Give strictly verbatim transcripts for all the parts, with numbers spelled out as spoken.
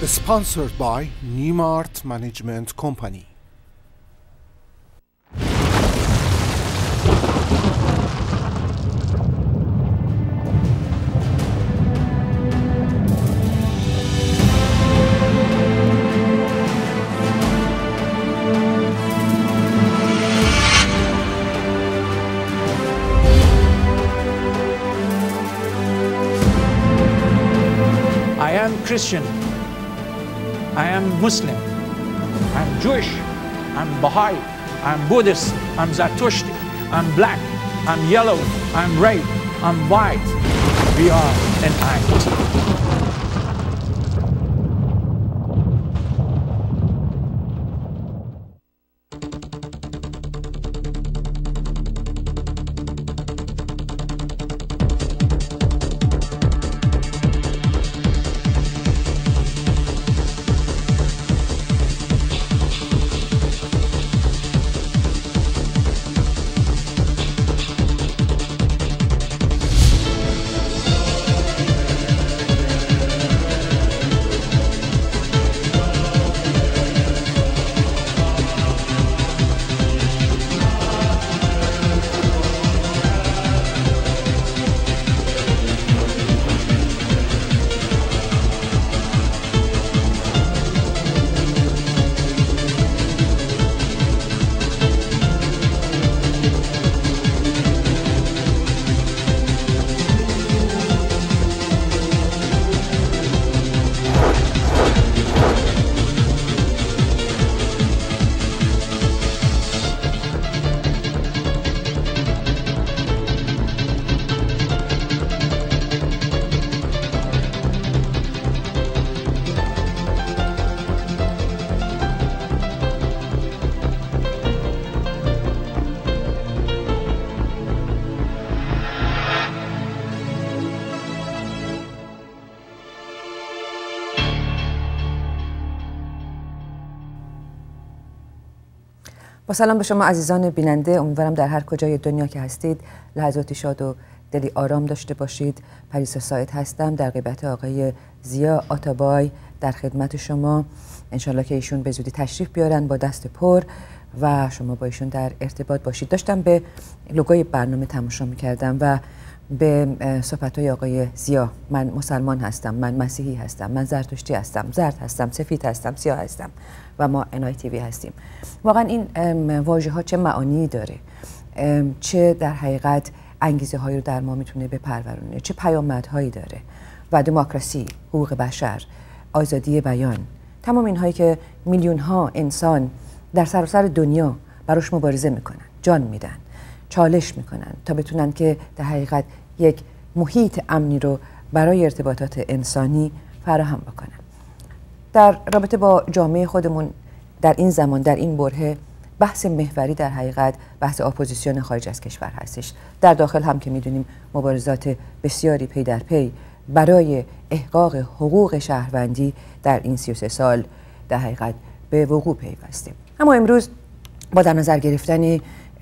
Sponsored by Nimart Management Company. I am Christian, I am Muslim, I'm Jewish, I'm Baha'i, I'm Buddhist, I'm Zoroastrian, I'm black, I'm yellow, I'm red, I'm white. We are an I. با سلام به شما عزیزان بیننده، امیدوارم در هر کجای دنیا که هستید لحظاتی شاد و دلی آرام داشته باشید. پریسا ساید هستم در غیبت آقای زیا آتابای در خدمت شما. انشالله که ایشون به زودی تشریف بیارن با دست پر و شما با ایشون در ارتباط باشید. داشتم به لوگوی برنامه تماشا میکردم و به صحبت‌های آقای زیا، من مسلمان هستم، من مسیحی هستم، من زرتشتی هستم، زرد هستم، سفید هستم، سیاه هستم و ما انای تیوی هستیم. واقعا این واژه ها چه معانی داره، چه در حقیقت انگیزه هایی رو در ما میتونه بپرورونه، چه پیامدهایی داره و دموکراسی، حقوق بشر، آزادی بیان، تمام اینهایی که میلیون ها انسان در سراسر دنیا براش مبارزه میکنن، جان میدن، چالش میکنن تا بتونن که در حقیقت یک محیط امنی رو برای ارتباطات انسانی فراهم بکنن. در رابطه با جامعه خودمون در این زمان، در این برهه، بحث محوری در حقیقت بحث اپوزیسیون خارج از کشور هستش. در داخل هم که میدونیم مبارزات بسیاری پی در پی برای احقاق حقوق شهروندی در این سی و سه سال در حقیقت به وقوع پیوسته. اما امروز با در نظر گرفتن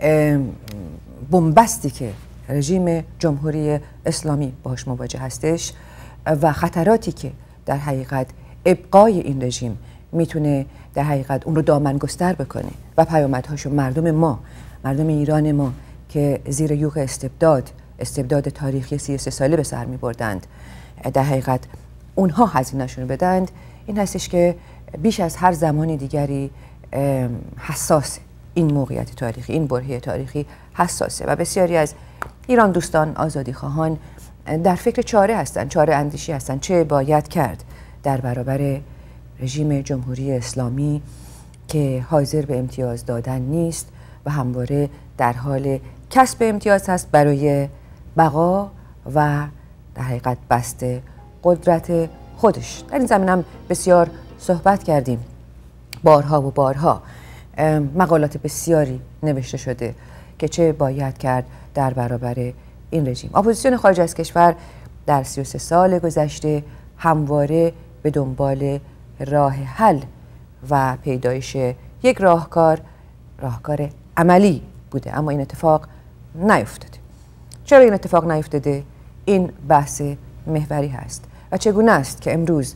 بنبستی که رژیم جمهوری اسلامی باهاش مواجه هستش و خطراتی که در حقیقت ابقای این رژیم میتونه در حقیقت اون رو دامنگستر بکنه و پیامدهاشو مردم ما، مردم ایران ما که زیر یوغ استبداد استبداد تاریخی سی و سه ساله به سر میبردند، در حقیقت اونها هزینه‌شون رو بدند، این هستش که بیش از هر زمان دیگری حساس این موقعیت تاریخی، این برهه تاریخی حساسه و بسیاری از ایران دوستان، آزادی خواهان در فکر چاره هستند، چاره اندیشی هستند، چه باید کرد در برابر رژیم جمهوری اسلامی که حاضر به امتیاز دادن نیست و همواره در حال کسب امتیاز هست برای بقا و در حقیقت بست قدرت خودش. در این زمینه هم بسیار صحبت کردیم، بارها و بارها مقالات بسیاری نوشته شده که چه باید کرد در برابر این رژیم. اپوزیسیون خارج از کشور در سی و سه سال گذشته همواره به دنبال راه حل و پیدایش یک راهکار راهکار عملی بوده، اما این اتفاق نیفتاده. چرا این اتفاق نیفتاده؟ این بحث محوری هست و چگونه است که امروز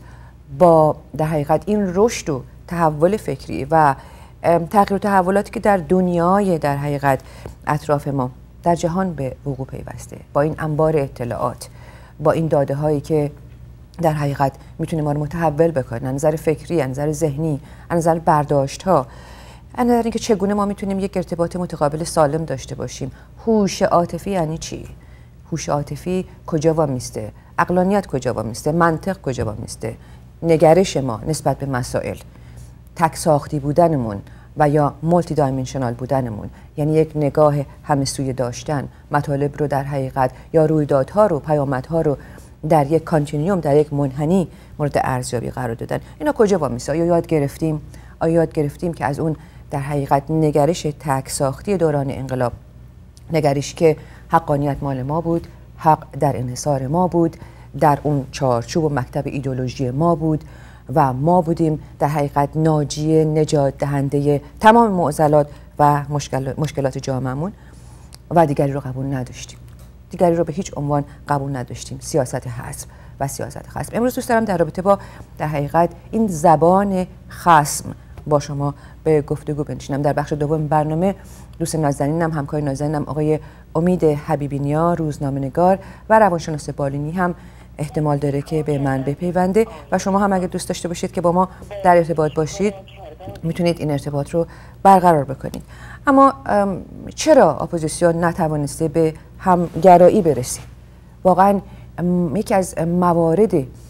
با در حقیقت این رشد و تحول فکری و تغییر و تحولاتی که در دنیای در حقیقت اطراف ما در جهان به وقوع پیوسته، با این انبار اطلاعات، با این داده هایی که در حقیقت میتونه ما رو متحول بکنه، از نظر فکری، از نظر ذهنی، از نظر برداشت ها، از نظر اینکه چگونه ما میتونیم یک ارتباط متقابل سالم داشته باشیم. هوش عاطفی یعنی چی؟ هوش عاطفی کجا وامیسته؟ عقلانیت کجا وامیسته؟ منطق کجا وامیسته؟ نگرش ما نسبت به مسائل، تک ساختی بودنمون و یا مولتی دایمنشنال بودنمون، یعنی یک نگاه همه سویه داشتن، مطالب رو در حقیقت یا رویدادها رو، پیامدها رو در یک کانتینیوم، در یک منحنی مورد ارزیابی قرار دادن. اینا کجا وامیسته؟ آیا یاد گرفتیم؟ آیا یاد گرفتیم که از اون در حقیقت نگرش تک ساختی دوران انقلاب، نگرش که حقانیت مال ما بود، حق در انحصار ما بود، در اون چارچوب و مکتب ایدئولوژی ما بود و ما بودیم در حقیقت ناجی نجات دهنده تمام معضلات و مشکل، مشکلات جامعهمون و دیگری رو قبول نداشتیم. دیگری رو به هیچ عنوان قبول نداشتیم. سیاست حذف و سیاست خصم. امروز دوست دارم در رابطه با در حقیقت این زبان خصم با شما به گفتگو بنشینم. در بخش دوم برنامه دوست نازنینم، همکار نازنینم آقای امید حبیبینیا، روزنامه‌نگار و روانشناس بالینی هم احتمال داره که به من بپیونده و شما هم اگه دوست داشته باشید که با ما در ارتباط باشید میتونید این ارتباط رو برقرار بکنید. اما چرا اپوزیسیون نتوانسته به همگرایی برسه؟ واقعا یکی از موارد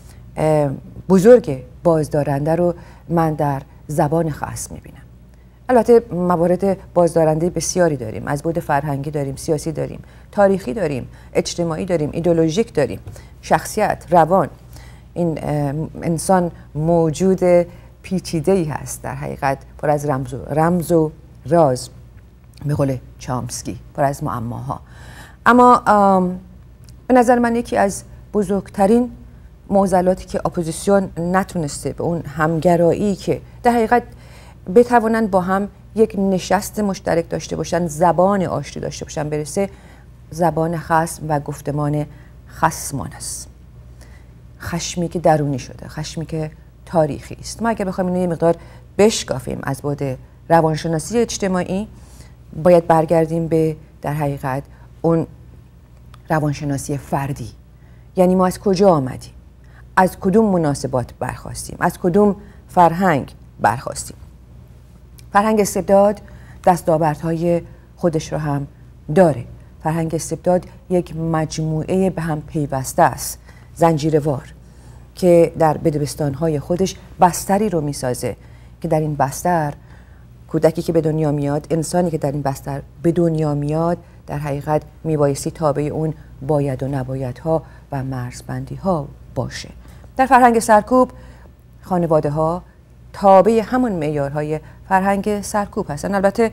بزرگ بازدارنده رو من در زبان خصم میبینم. البته موارد بازدارنده بسیاری داریم، از بعد فرهنگی داریم، سیاسی داریم، تاریخی داریم، اجتماعی داریم، ایدئولوژیک داریم، شخصیت، روان. این انسان موجود پیچیده‌ای هست در حقیقت، پر از رمز و, رمز و راز، به قول چامسکی، پر از معماها. اما به نظر من یکی از بزرگترین معضلاتی که اپوزیسیون نتونسته به اون همگرایی که در حقیقت بتوانند با هم یک نشست مشترک داشته باشن، زبان آشتی داشته باشن برسه، زبان خصم و گفتمان خصمان است. خشمی که درونی شده، خشمی که تاریخی است. ما اگر بخوایم اینو یه مقدار بشکافیم از بعد روانشناسی اجتماعی، باید برگردیم به در حقیقت اون روانشناسی فردی. یعنی ما از کجا آمدیم؟ از کدوم مناسبات برخاستیم؟ از کدوم فرهنگ برخاستیم؟ فرهنگ استبداد دستاوردهای خودش رو هم داره. فرهنگ استبداد یک مجموعه به هم پیوسته است، زنجیروار، که در بدبستانهای خودش بستری رو میسازه که در این بستر کودکی که به دنیا میاد، انسانی که در این بستر به دنیا میاد، در حقیقت میبایستی تابع اون باید و نبایدها و مرزبندی ها باشه. در فرهنگ سرکوب خانواده ها تابع همون معیارهای فرهنگ سرکوب هستن. البته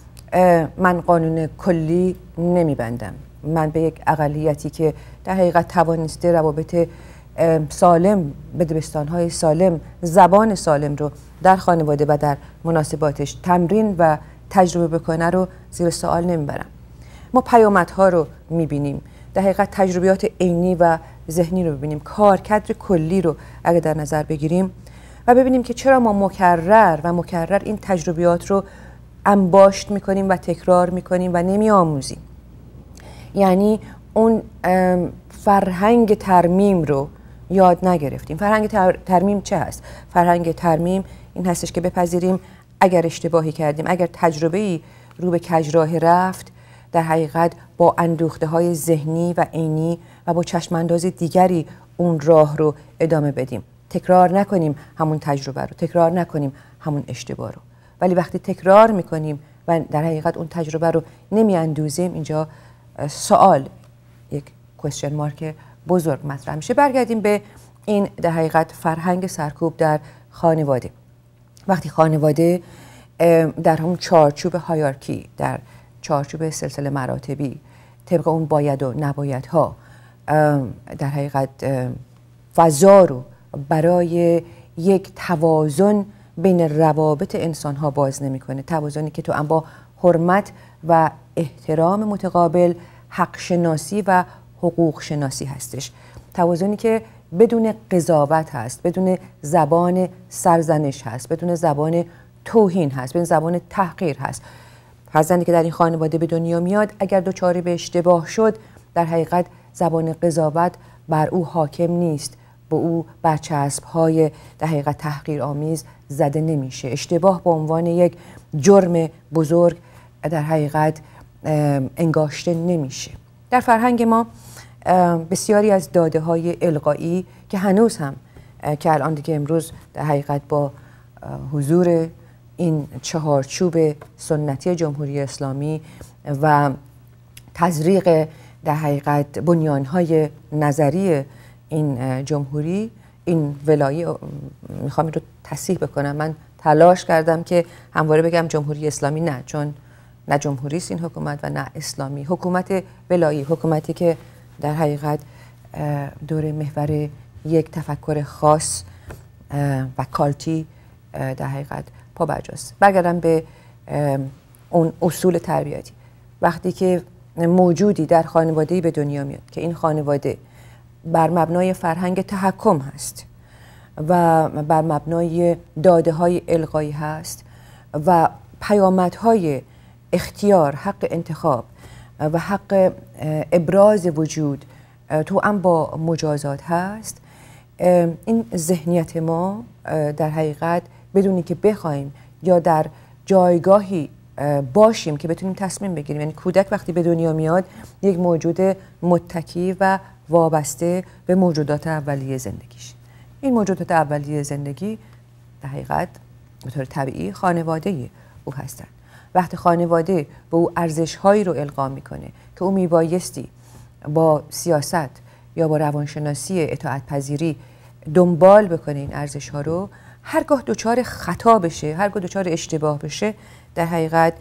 من قانون کلی نمیبندم، من به یک اقلیتی که در حقیقت توانسته روابط سالم، بدبستانهای سالم، زبان سالم رو در خانواده و در مناسباتش تمرین و تجربه بکنه رو زیر سوال نمیبرم. ما پیامدها رو میبینیم، در حقیقت تجربیات عینی و ذهنی رو ببینیم، کارکرد کلی رو اگه در نظر بگیریم و ببینیم که چرا ما مکرر و مکرر این تجربیات رو انباشت میکنیم و تکرار میکنیم و نمی آموزیم. یعنی اون فرهنگ ترمیم رو یاد نگرفتیم. فرهنگ ترمیم چه هست؟ فرهنگ ترمیم این هستش که بپذیریم اگر اشتباهی کردیم، اگر تجربه‌ای رو به کجراه رفت، در حقیقت با اندوخته های ذهنی و عینی و با چشمانداز دیگری اون راه رو ادامه بدیم. تکرار نکنیم همون تجربه رو، تکرار نکنیم همون اشتباه رو. ولی وقتی تکرار میکنیم و در حقیقت اون تجربه رو نمی اندوزیم، اینجا سوال، یک کوئسچن مارک بزرگ مطرح میشه. برگردیم به این در حقیقت فرهنگ سرکوب در خانواده. وقتی خانواده در همون چارچوب هایرارکی، در چارچوب سلسله مراتبی، طبق اون باید و نبایدها در حقیقت فضا رو برای یک توازن بین روابط انسان ها باز نمیکنه، توازنی که تو هم با حرمت و احترام متقابل، حق شناسی و حقوق شناسی هستش، توازنی که بدون قضاوت هست، بدون زبان سرزنش هست، بدون زبان توهین هست، بدون زبان تحقیر هست. فرزندی که در این خانواده به دنیا میاد اگر دچار به اشتباه شد، در حقیقت زبان قضاوت بر او حاکم نیست، به او برچسب‌های در حقیقت تحقیرآمیز زده نمیشه. اشتباه به عنوان یک جرم بزرگ در حقیقت انگاشته نمیشه. در فرهنگ ما بسیاری از داده های القایی که هنوز هم که الان دیگه امروز در حقیقت با حضور این چهارچوب سنتی جمهوری اسلامی و تزریق در حقیقت بنیانهای نظری این جمهوری، این ولایی، میخوام این رو تصحیح بکنم، من تلاش کردم که همواره بگم جمهوری اسلامی نه، چون نه جمهوری است این حکومت و نه اسلامی، حکومت ولایی، حکومتی که در حقیقت دور محور یک تفکر خاص و کالتی در حقیقت پا برجاست. برگردم به اون اصول تربیتی. وقتی که موجودی در خانواده‌ای به دنیا میاد که این خانواده بر مبنای فرهنگ تحکم هست و بر مبنای داده های القایی هست و پیامدهای اختیار، حق انتخاب و حق ابراز وجود تو هم با مجازات هست، این ذهنیت ما در حقیقت بدونی که بخوایم یا در جایگاهی باشیم که بتونیم تصمیم بگیریم، یعنی کودک وقتی به دنیا میاد یک موجود متکی و وابسته به موجودات اولیه زندگیش. این موجودات اولیه زندگی در حقیقت به طور طبیعی خانواده او هستند. وقتی خانواده به او ارزش‌هایی رو القا میکنه که او میبایستی با سیاست یا با روانشناسی اطاعت پذیری دنبال بکنه این ارزش‌ها رو، هرگاه دچار خطا بشه، هرگاه دچار اشتباه بشه، در حقیقت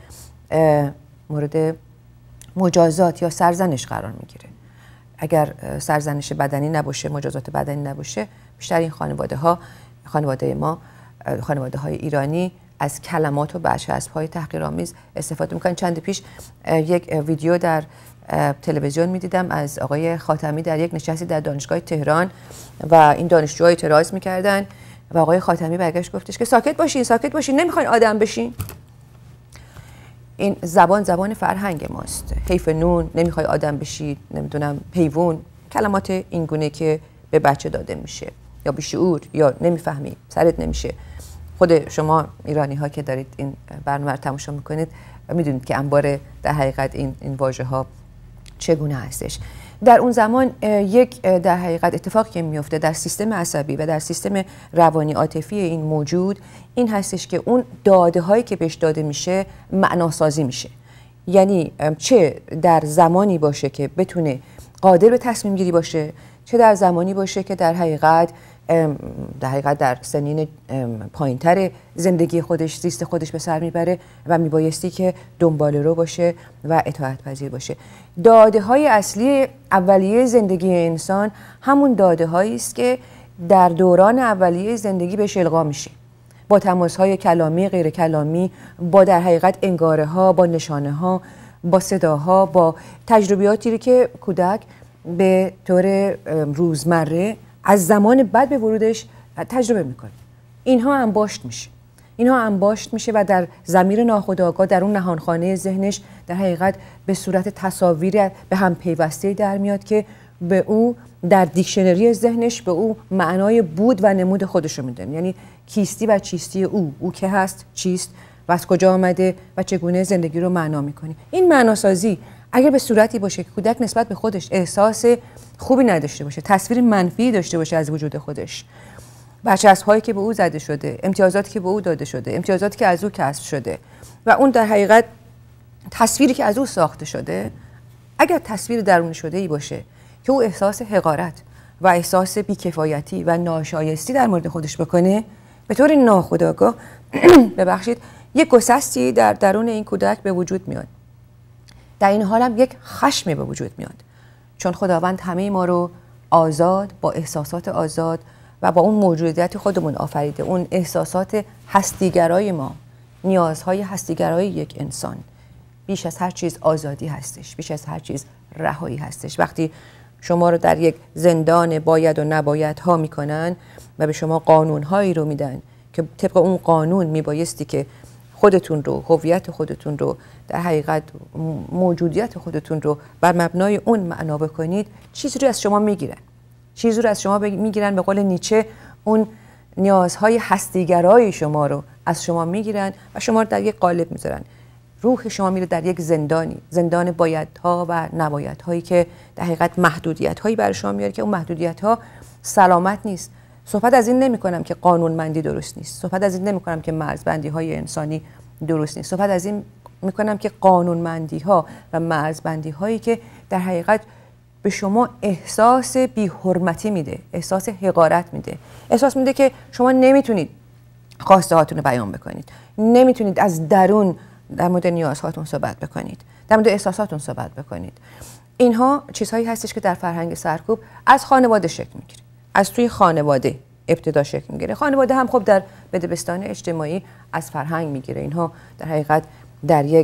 مورد مجازات یا سرزنش قرار میگیره. اگر سرزنش بدنی نباشه، مجازات بدنی نباشه، بیشتر این خانواده ها، خانواده ما، خانواده های ایرانی از کلمات و برچسب‌های تحقیرآمیز استفاده میکنن. چند پیش یک ویدیو در تلویزیون میدیدم از آقای خاتمی در یک نشستی در دانشگاه تهران و این دانشجوها اعتراض میکردن و آقای خاتمی برگشت گفتش که ساکت باشین، ساکت باشین، نمیخواین آدم بشین. این زبان زبان فرهنگ ماست. حیف نون، نمیخوای آدم بشی، نمیدونم حیوان، کلمات این گونه که به بچه داده میشه، یا بیشعور، یا نمیفهمی، سرت نمیشه. خود شما ایرانی ها که دارید این برنامه رو تماشا میکنید میدونید که انبار در حقیقت این این واژه ها چگونه هستش. در اون زمان یک در حقیقت اتفاقی که میفته در سیستم عصبی و در سیستم روانی عاطفی این موجود این هستش که اون داده هایی که بهش داده میشه معناسازی میشه. یعنی چه در زمانی باشه که بتونه قادر به تصمیم گیری باشه، چه در زمانی باشه که در حقیقت در حقیقت در سنین پایینتر زندگی خودش، زیست خودش به سر میبره و میبایستی که دنبال رو باشه و اطاعت پذیر باشه. داده های اصلی اولیه زندگی انسان همون داده هایی است که در دوران اولیه زندگی بهش القا میشه، با تماس های کلامی، غیر کلامی، با در حقیقت انگاره ها، با نشانه ها، با صداها، با تجربیاتی که کودک به طور روزمره از زمان بعد به ورودش تجربه میکنه. اینها انباشت میشه. اینها انباشت میشه و در ضمیر ناخودآگاه، در اون نهانخانه ذهنش در حقیقت به صورت تصاویر به هم پیوسته در میاد که به او در دیکشنری ذهنش به او معنای بود و نمود خودش رو میده. یعنی کیستی و چیستی او، او که هست، چیست و از کجا آمده و چگونه زندگی رو معنا میکنی. این معناسازی اگر به صورتی باشه که کودک نسبت به خودش احساس خوبی نداشته باشه، تصویر منفی داشته باشه از وجود خودش، برچسب‌هایی که به او زده شده، امتیازاتی که به او داده شده، امتیازاتی که از او کسب شده و اون در حقیقت تصویری که از او ساخته شده، اگر تصویر درونی شده ای باشه که او احساس حقارت و احساس بیکفایتی و ناشایستی در مورد خودش بکنه، به طور ناخودآگاه ببخشید یک گسستی در درون این کودک به وجود میاد. در این حال هم یک خشمی به وجود میاد، چون خداوند همه ما رو آزاد، با احساسات آزاد و با اون موجودیت خودمون آفریده. اون احساسات هستیگرای ما، نیازهای هستیگرای یک انسان بیش از هر چیز آزادی هستش، بیش از هر چیز رهایی هستش. وقتی شما رو در یک زندان باید و نباید ها میکنن و به شما قانون هایی رو میدن که طبق اون قانون میبایستی که خودتون رو، هویت خودتون رو، در حقیقت موجودیت خودتون رو بر مبنای اون معنا بکنید، چیزی رو از شما میگیرن. چیزی رو از شما میگیرن، به قول نیچه اون نیازهای هستیگرای شما رو از شما میگیرن و شما رو در یک قالب میذارن. روح شما میره در یک زندانی، زندان بایدها و نبایدهایی که در حقیقت محدودیت‌هایی برای شما میاره که اون محدودیت‌ها سلامت نیست. صحبت از این نمی کنم که قانونمندی درست نیست. صحبت از این نمی کنم که مرزبندی‌های انسانی درست نیست. صحبت از این می کنم که قانونمندی‌ها و مرزبندی‌هایی که در حقیقت به شما احساس بی‌حرمتی میده، احساس حقارت میده، احساس میده که شما نمیتونید خواسته هاتون رو بیان بکنید، نمیتونید از درون در مورد نیازهاتون صحبت بکنید، در مورد احساساتون صحبت بکنید. اینها چیزهایی هستش که در فرهنگ سرکوب از خانواده شکل میگیره، از توی خانواده ابتدا شکل میگیره. خانواده هم خب در بدبستان اجتماعی از فرهنگ میگیره. اینها در حقیقت در یک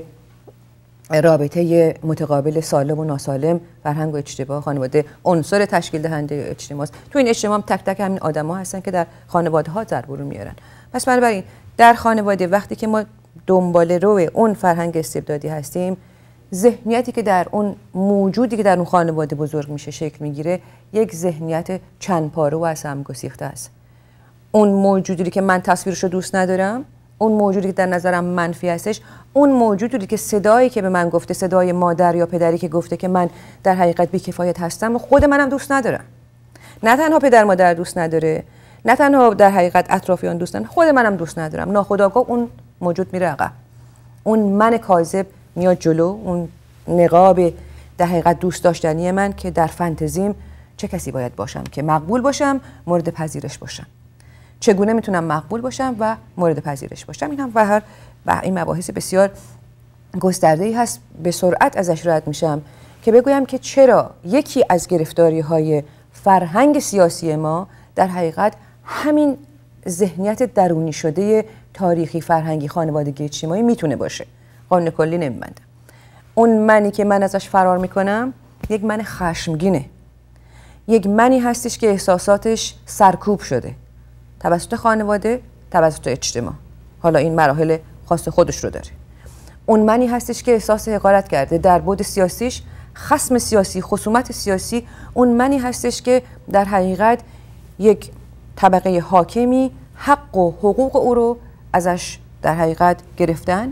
رابطه متقابل سالم و ناسالم، فرهنگ و اجتماع، خانواده عنصر تشکیل دهنده اجتماع است. تو این اجتماع هم تک تک همین آدم‌ها هستن که در خانواده ها ضرب رو میارن. پس بنابراین در خانواده وقتی که ما دنبال رو اون فرهنگ استبدادی هستیم، ذهنیتی که در اون موجودی که در اون خانواده بزرگ میشه شکل میگیره، یک ذهنیت چند پاره و از هم گسیخته است. اون موجودی که من تصویرش رو دوست ندارم، اون موجودی که در نظرم منفی هستش، اون موجودی که صدایی که به من گفته، صدای مادر یا پدری که گفته که من در حقیقت بی‌کفایت هستم، خود منم دوست ندارم. نه تنها پدر مادر دوست نداره، نه تنها در حقیقت اطرافیان دوست ندارن، خود منم دوست ندارم. ناخودآگاه اون موجود میره عقب. اون من کاذب میاد جلو، اون نقاب در حقیقت دوست داشتنی من که در فانتزیم چه کسی باید باشم که مقبول باشم، مورد پذیرش باشم. چگونه میتونم مقبول باشم و مورد پذیرش باشم. این هم و هر و این مباحث بسیار گسترده‌ای هست. به سرعت ازش رد میشم که بگویم که چرا یکی از گرفتاری‌های فرهنگ سیاسی ما در حقیقت همین ذهنیت درونی شده تاریخی، فرهنگی، خانوادگی، اجتماعی میتونه باشه. قانون کلی نمیبندم. اون منی که من ازش فرار میکنم یک من خشمگینه، یک منی هستش که احساساتش سرکوب شده توسط خانواده، توسط اجتماع. حالا این مراحل خاص خودش رو داره. اون منی هستش که احساس حقارت کرده در بعد سیاسیش، خصم سیاسی، خصومت سیاسی. اون منی هستش که در حقیقت یک طبقه حاکمی حق و حقوق او رو ازش در حقیقت گرفتن،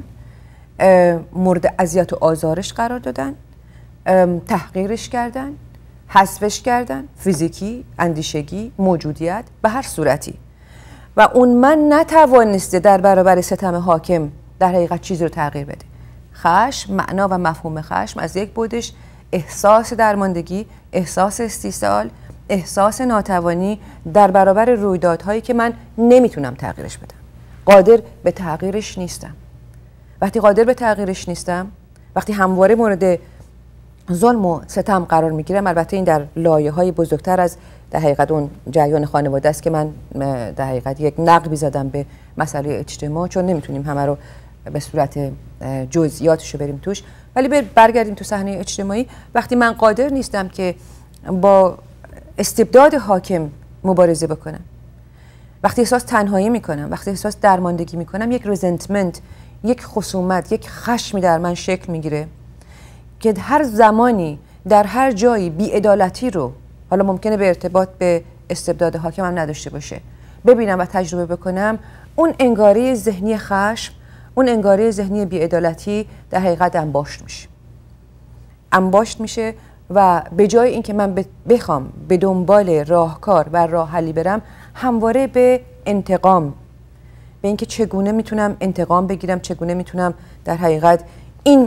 مورد اذیت و آزارش قرار دادن، تحقیرش کردن، حذفش کردن، فیزیکی، اندیشگی، موجودیت، به هر صورتی. و اون من نتوانسته در برابر ستم حاکم در حقیقت چیزی رو تغییر بده. خشم، معنا و مفهوم خشم از یک بودش احساس درماندگی، احساس استیصال، احساس ناتوانی در برابر رویدادهایی که من نمیتونم تغییرش بدم، قادر به تغییرش نیستم. وقتی قادر به تغییرش نیستم، وقتی همواره مورد ظلم و ستم قرار میگیرم، البته این در لایه‌های بزرگتر از در حقیقت اون جریان خانواده است که من در حقیقت یک نقبی زدم به مسئله اجتماع، چون نمیتونیم همه رو به صورت جزئیاتش رو بریم توش. ولی برگردیم تو صحنه اجتماعی. وقتی من قادر نیستم که با استبداد حاکم مبارزه بکنم، وقتی احساس تنهایی میکنم، وقتی احساس درماندگی میکنم، یک رزنتمنت، یک خصومت، یک خشمی در من شکل میگیره که هر زمانی در هر جایی بی‌عدالتی رو، حالا ممکنه به ارتباط به استبداد حاکم هم نداشته باشه، ببینم و تجربه بکنم، اون انگاره ذهنی خشم، اون انگاره ذهنی بی‌عدالتی در حقیقت انباشت میشه. انباشت میشه و به جای اینکه من بخوام به دنبال راهکار و راه حلی برم، همواره به انتقام، به اینکه چگونه میتونم انتقام بگیرم، چگونه میتونم در حقیقت این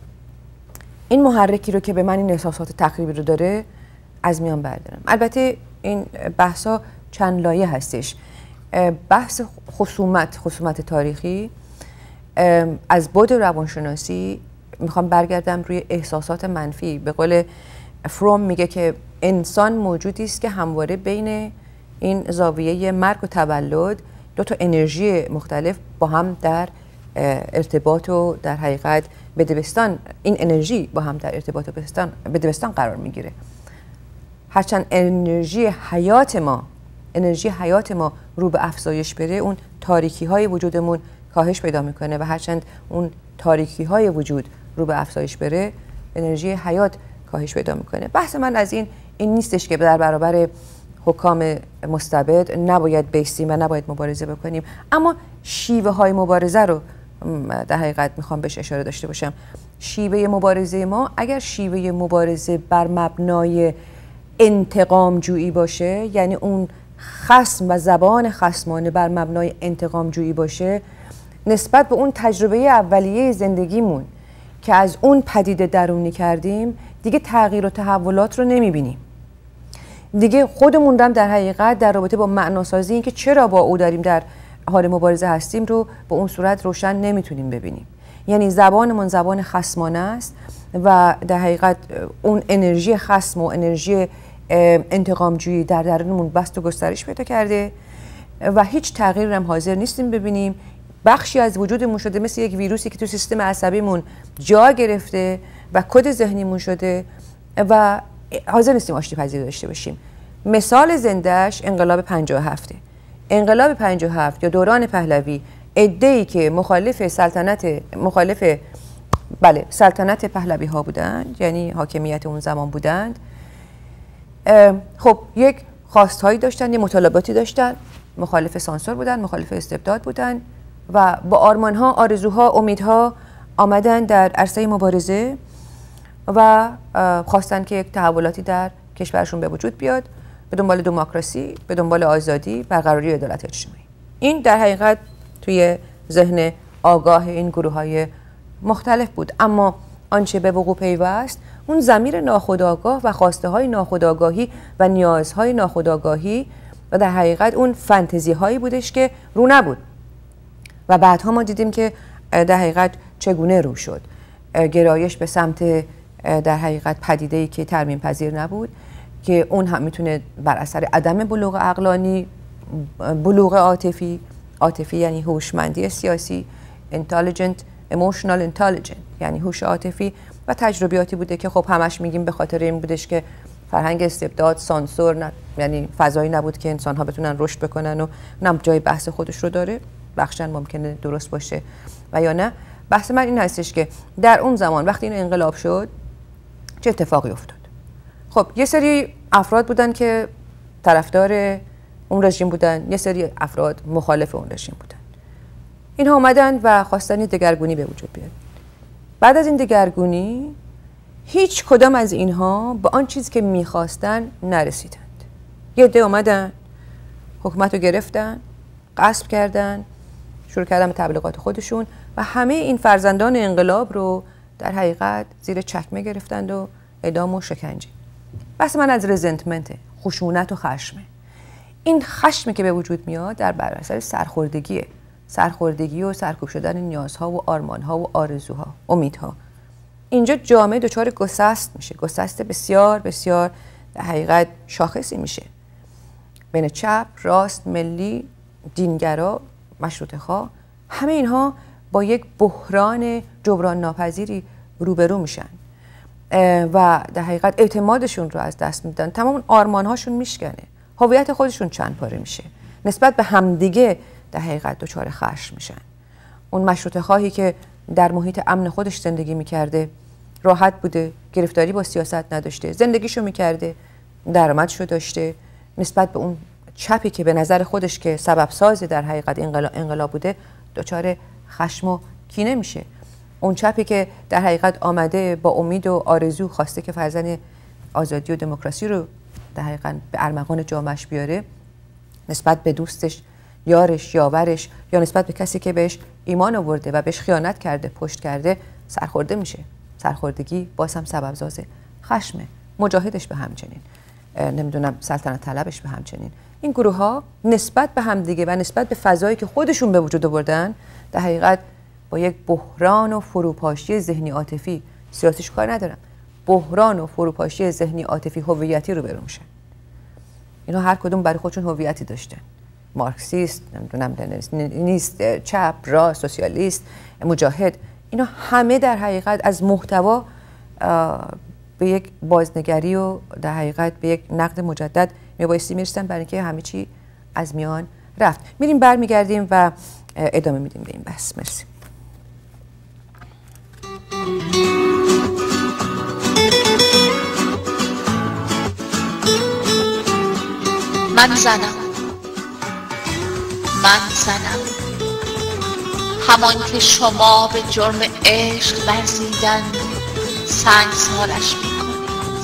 این محرکی رو که به من این احساسات تخریبی رو داره از میان بردارم. البته این بحثا چند لایه هستش. بحث خصومت، خصومت تاریخی، از بعد روانشناسی میخوام برگردم روی احساسات منفی. به قول فروم میگه که انسان موجودی است که همواره بین این زاویه مرگ و تولد دو تا انرژی مختلف با هم در ارتباط و در حقیقت بدبستان، این انرژی با هم در ارتباط و بدبستان بدبستان قرار میگیره. هرچند انرژی حیات ما انرژی حیات ما رو به افزایش بره، اون تاریکی های وجودمون کاهش پیدا میکنه و هرچند اون تاریکی های وجود رو به افزایش بره، انرژی حیات کاهش پیدا میکنه. بحث من از این این نیستش که در برابر حکام مستبد نباید بیستیم و نباید مبارزه بکنیم، اما شیوه های مبارزه رو در حقیقت میخوام بهش اشاره داشته باشم. شیوه مبارزه ما اگر شیوه مبارزه بر مبنای انتقام جویی باشه، یعنی اون خصم و زبان خصمانه بر مبنای انتقام جویی باشه، نسبت به اون تجربه اولیه زندگیمون که از اون پدیده درونی کردیم دیگه تغییر و تحولات رو نمیبینیم. دیگه خودمون هم در حقیقت در رابطه با معناسازی این که چرا با او داریم در حال مبارزه هستیم رو به اون صورت روشن نمیتونیم ببینیم. یعنی زبانمون زبان خصمانه است و در حقیقت اون انرژی خصم و انرژی انتقامجویی در درونمون بست و گسترش پیدا کرده و هیچ تغییر هم حاضر نیستیم ببینیم. بخشی از وجودمون شده مثل یک ویروسی که تو سیستم عصبیمون جا گرفته و کد ذهنیمون شده و حاضر نیستیم آشتی پذیری داشته باشیم. مثال زندهش انقلاب پنجاه و هفت. انقلاب پنجاه و هفت یا دوران پهلوی، عده‌ای که مخالف سلطنت مخالف بله سلطنت پهلوی ها بودند، یعنی حاکمیت اون زمان بودند، خب یک خواستهایی داشتن، یه مطالباتی داشتن، مخالف سانسور بودن، مخالف استبداد بودن و با آرمانها، آرزوها، امیدها آمدن در عرصه مبارزه و خواستن که یک تحولاتی در کشورشون به وجود بیاد به دنبال دموکراسی، به دنبال آزادی، برقراری عدالت اجتماعی. این در حقیقت توی ذهن آگاه این گروه‌های مختلف بود. اما آنچه به وقوع پیوست اون ضمیر ناخودآگاه و خواسته‌های ناخودآگاهی و نیازهای ناخودآگاهی و در حقیقت اون فانتزی هایی بودش که رو نبود و بعدها ما دیدیم که در حقیقت چگونه رو شد. گرایش به سمت در حقیقت پدیده‌ای که ترمیم پذیر نبود که اون هم میتونه بر اثر عدم بلوغ عقلانی، بلوغ عاطفی، عاطفی یعنی هوشمندی سیاسی، intelligent emotional intelligent یعنی هوش عاطفی و تجربیاتی بوده که خب همش میگیم به خاطر این بودش که فرهنگ استبداد، سانسور نه، یعنی فضایی نبود که انسان ها بتونن رشد بکنن و اونم جای بحث خودش رو داره، بخشن ممکنه درست باشه و یا نه. بحث من این هستش که در اون زمان وقتی این انقلاب شد چه اتفاقی افتاد؟ خب یه سری افراد بودن که طرفدار اون رژیم بودن، یه سری افراد مخالف اون رژیم بودن. اینها اومدن و خواستن دگرگونی به وجود بیاد. بعد از این دگرگونی هیچ کدام از اینها به آن چیزی که میخواستن نرسیدند. یه عده اومدن حکومت رو گرفتن، غصب کردن، شروع کردن به تبلیغات خودشون و همه این فرزندان انقلاب رو در حقیقت زیر چکمه گرفتند و اعدام و شکنجه. بس من از رزنتمنت، خشونت و خشمه. این خشمی که به وجود میاد در بر اثر سرخوردگیه، سرخوردگی و سرکوب شدن نیازها و آرمانها و آرزوها، امیدها. اینجا جامعه دچار گسست میشه، گسست بسیار بسیار در حقیقت شاخصی میشه بین چپ، راست، ملی، دینگرا، مشروطه خواه. همه اینها با یک بحران جبران ناپذیری روبرو میشن و در حقیقت اعتمادشون رو از دست میدن، تمام آرمانهاشون میشکنه، هویت خودشون چند پاره میشه، نسبت به همدیگه در حقیقت دچار خشم میشن. اون مشروطه خواهی که در محیط امن خودش زندگی میکرده، راحت بوده، گرفتاری با سیاست نداشته، زندگیشو میکرده، درآمدشو داشته، نسبت به اون چپی که به نظر خودش که سبب ساز در حقیقت انقلاب, انقلاب بوده دچار خشم و کینه میشه. اون چپی که در حقیقت آمده با امید و آرزو خواسته که فرزند آزادی و دموکراسی رو در حقیقت به ارمغان جامعش بیاره، نسبت به دوستش، یارش، یاورش یا نسبت به کسی که بهش ایمان آورده و بهش خیانت کرده، پشت کرده، سرخورده میشه. سرخوردگی باز هم سبب سازه خشمه. مجاهدش به همچنین، نمیدونم سلطنت طلبش به همچنین. این گروه ها نسبت به همدیگه و نسبت به فضایی که خودشون به وجود آوردن در حقیقت با یک بحران و فروپاشی ذهنی عاطفی، سیاسیش کار ندارم، بحران و فروپاشی ذهنی عاطفی هویتی رو برو میشن. اینا هر کدوم برای خودشون هویتی داشتن، مارکسیست، نمیدونم نیست، چپ، راست، سوسیالیست، مجاهد. اینا همه در حقیقت از محتوا به یک بازنگری و در حقیقت به یک نقد مجدد میبایستی میرسن، برای اینکه همه چی از میان رفت. میریم برمیگردیم و ادامه میدیم به این بحث. مرسی. من زنم، من زنم، همان که شما به جرم عشق ورزیدن سنگسارش میکنید،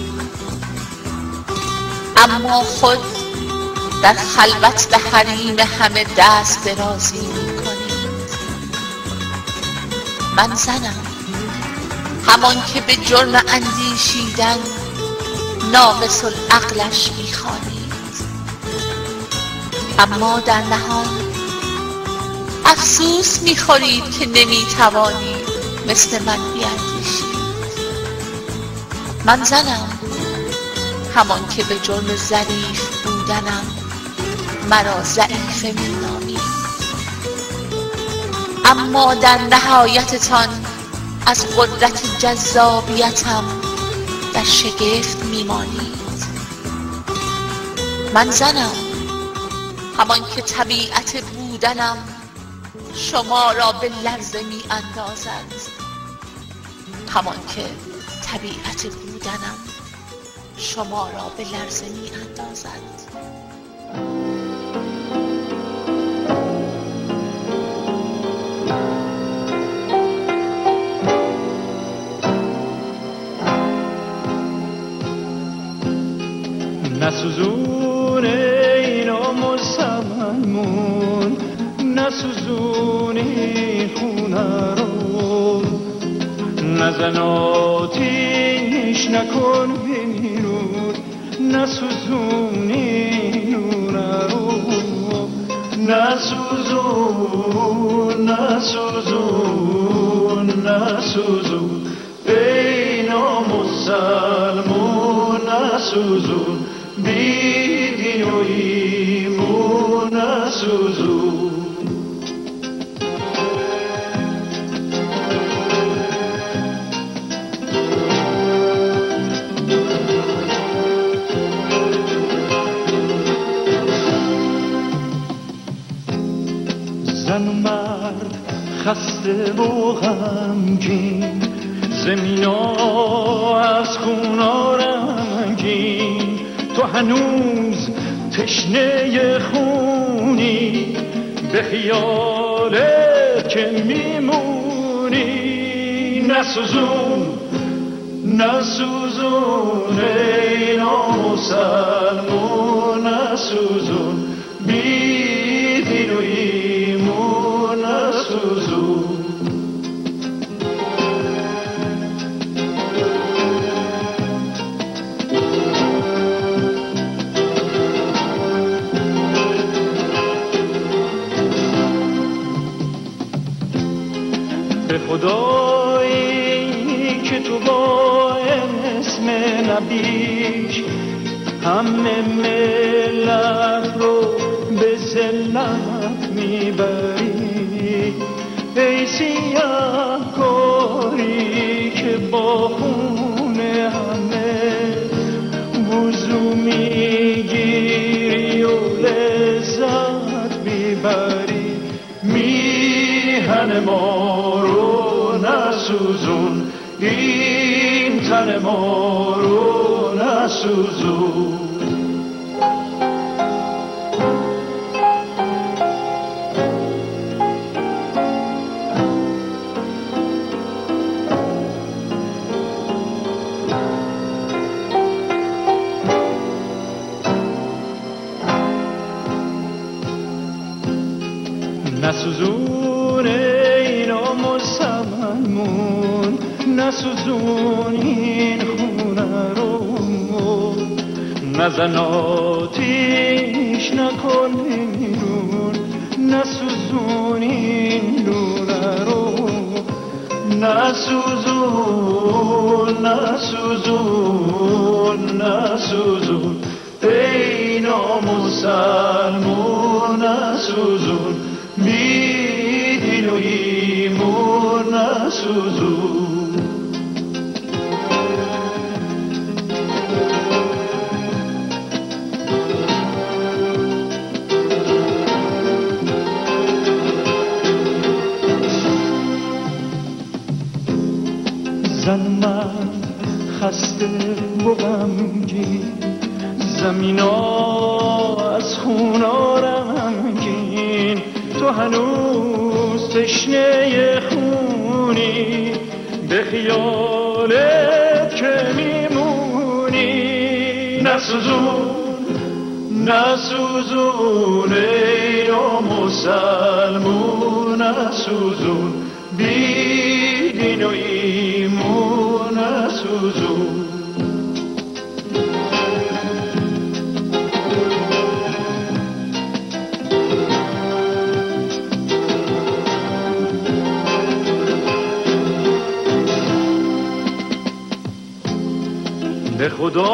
اما خود در خلوت به حریم همه دست درازی میکنید. من زنم، همان که به جرم اندیشیدن ناقص العقلش میخوانید، اما در نهان افسوس میخورید که نمیتوانید مثل من بیاندیشید. من زنم، همان که به جرم ظریف بودنم مرا ضعیفه مینامید، اما در نهایتتان از قدرت جذابیتم در شگفت میمانید. من زنم، همان که طبیعت بودنم شما را به لرزه می اندازد، همان که طبیعت بودنم شما را به لرزه می اندازد. نسوزون این مسلمون، نسوزون این خونه رو، نزن آتیش نکن بیرون، نسوزون این نونه رو، نسوزون نسوزون نسوزون این مسلمون، نسوزون بیدین و ایمون، نسوزون. زن و مرد خسته و غمگین، زمینا از خونا رنگین، تو هنوز تشنه خونی، به خیالت که میمونی. نسوزون نسوزون ای نامسلمون، نسوزون بیدین و ایمون، نسوزون. به خدایی که تو با اسم نبیش همه ملت رو به ذلت میبری، ای سیاه‌کاری که با خون همه وضو میگیری و لذت میبری. میهن ما رو نسوزون، این تن ما رو نسوزون. نسوزون این مسلمون، نسوزون این خونه رو، نزن آتیش نکن بیرون، نسوزون این لونه رو. نسوزون نسوزون نسوزون ای نامسلمون، نسوزون بیدین و ایمون، نسوزون. خسته و غمگین، زمینا از خونا رنگین، تو هنوز تشنه خونی، به خیالت که میمونی. نسوزون نسوزون ای مسلمون، نسوزون بی دین و ایمون، نسوزون. به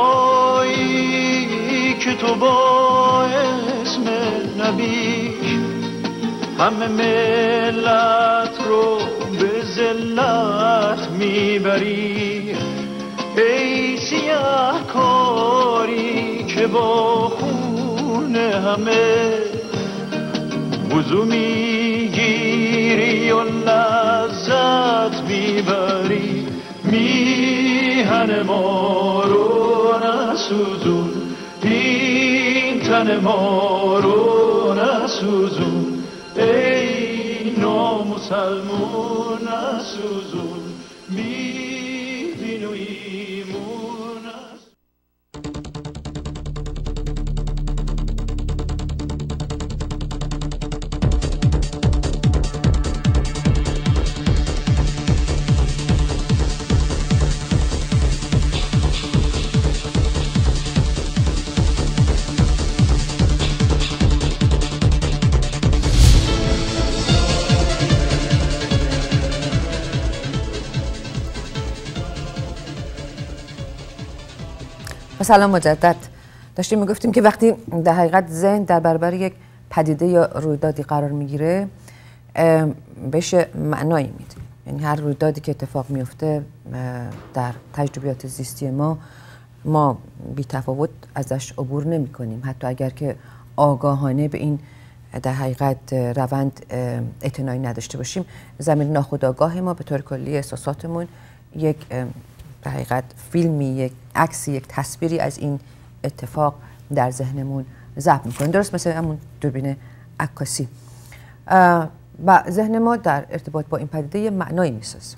خدایی که تو با اسم نبیش همه ملت رو به ذلت میبری، ای سیاه کاری که با خون همه وضو میگیری و لذت میبری. میهن ما رو نسوزون، این تن ما رو نسوزون، ای نامسلمون نسوزون، بی دین و ایمون. سلام مجدد. داشتیم میگفتیم که وقتی در حقیقت ذهن در برابر یک پدیده یا رویدادی قرار میگیره بهش معنایی میده. یعنی هر رویدادی که اتفاق میفته در تجربیات زیستی ما ما بی تفاوت ازش عبور نمی کنیم، حتی اگر که آگاهانه به این در حقیقت روند اعتنایی نداشته باشیم. زمین ناخودآگاه ما به طور کلی احساساتمون یک در حقیقت فیلمی، یک عکسی، یک تصویری از این اتفاق در ذهنمون ضبط میکنه، درست مثل همون دوربین عکاسی. و ذهن ما در ارتباط با این پدیده یه معنایی میسازه.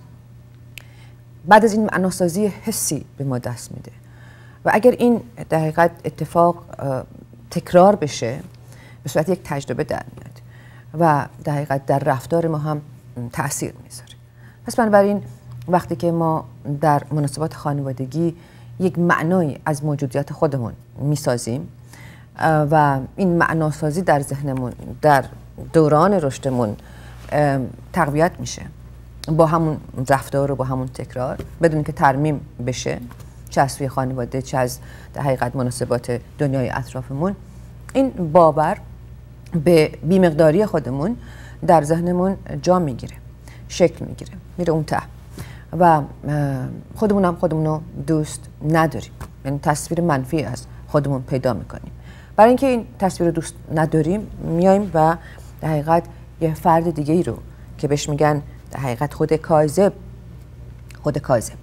بعد از این معناسازی حسی به ما دست میده و اگر این در حقیقت اتفاق تکرار بشه به صورت یک تجربه در میاد و در حقیقت در رفتار ما هم تأثیر میذاره. پس بنابراین وقتی که ما در مناسبات خانوادگی یک معنایی از موجودیت خودمون میسازیم و این معناسازی در ذهنمون در دوران رشدمون تقویت میشه با همون رفتار و با همون تکرار بدون که ترمیم بشه، چه از سوی خانواده چه از در حقیقت مناسبات دنیای اطرافمون، این باور به بیمقداری خودمون در ذهنمون جا میگیره، شکل میگیره، میره اون ته و خودمون هم خودمون رو دوست نداریم. یعنی تصویر منفی از خودمون پیدا میکنیم. برای اینکه این تصویر رو دوست نداریم میایم و در حقیقت یه فرد دیگه ای رو که بهش میگن در حقیقت خود کاذب خود کاذب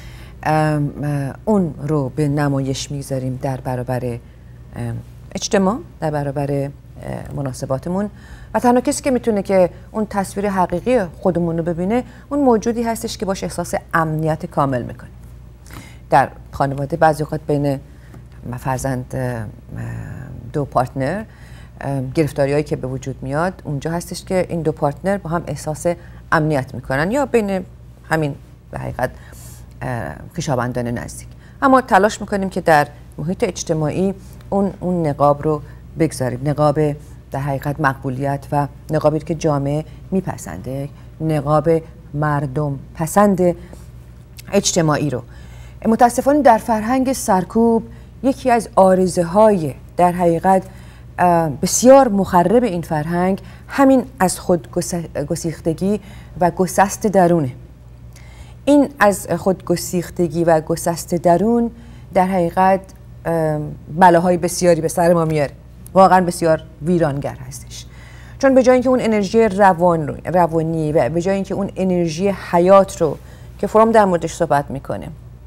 اون رو به نمایش میگذاریم در برابر اجتماع، در برابر مناسباتمون و تنها کسی که میتونه که اون تصویر حقیقی خودمون رو ببینه اون موجودی هستش که باش احساس امنیت کامل میکنه. در خانواده بعضی اوقات بین فرزند دو پارتنر گرفتاریایی که به وجود میاد اونجا هستش که این دو پارتنر با هم احساس امنیت میکنن یا بین همین به حقیقت خویشاوندان نزدیک. اما تلاش میکنیم که در محیط اجتماعی اون اون نقاب رو بگذاریم، نقاب در حقیقت مقبولیت و نقابی که جامعه میپسنده، نقاب مردم پسند اجتماعی رو. متاسفانه در فرهنگ سرکوب یکی از آرزه های در حقیقت بسیار مخرب این فرهنگ همین از خود گسیختگی و گسست درونه. این از خود گسیختگی و گسست درون در حقیقت بلاهای بسیاری به سر ما میاره، واقعا بسیار ویرانگر هستش. چون به جای اینکه اون انرژی روان رو روانی و به جای اینکه اون انرژی حیات رو که فروم در موردش صحبت میکنه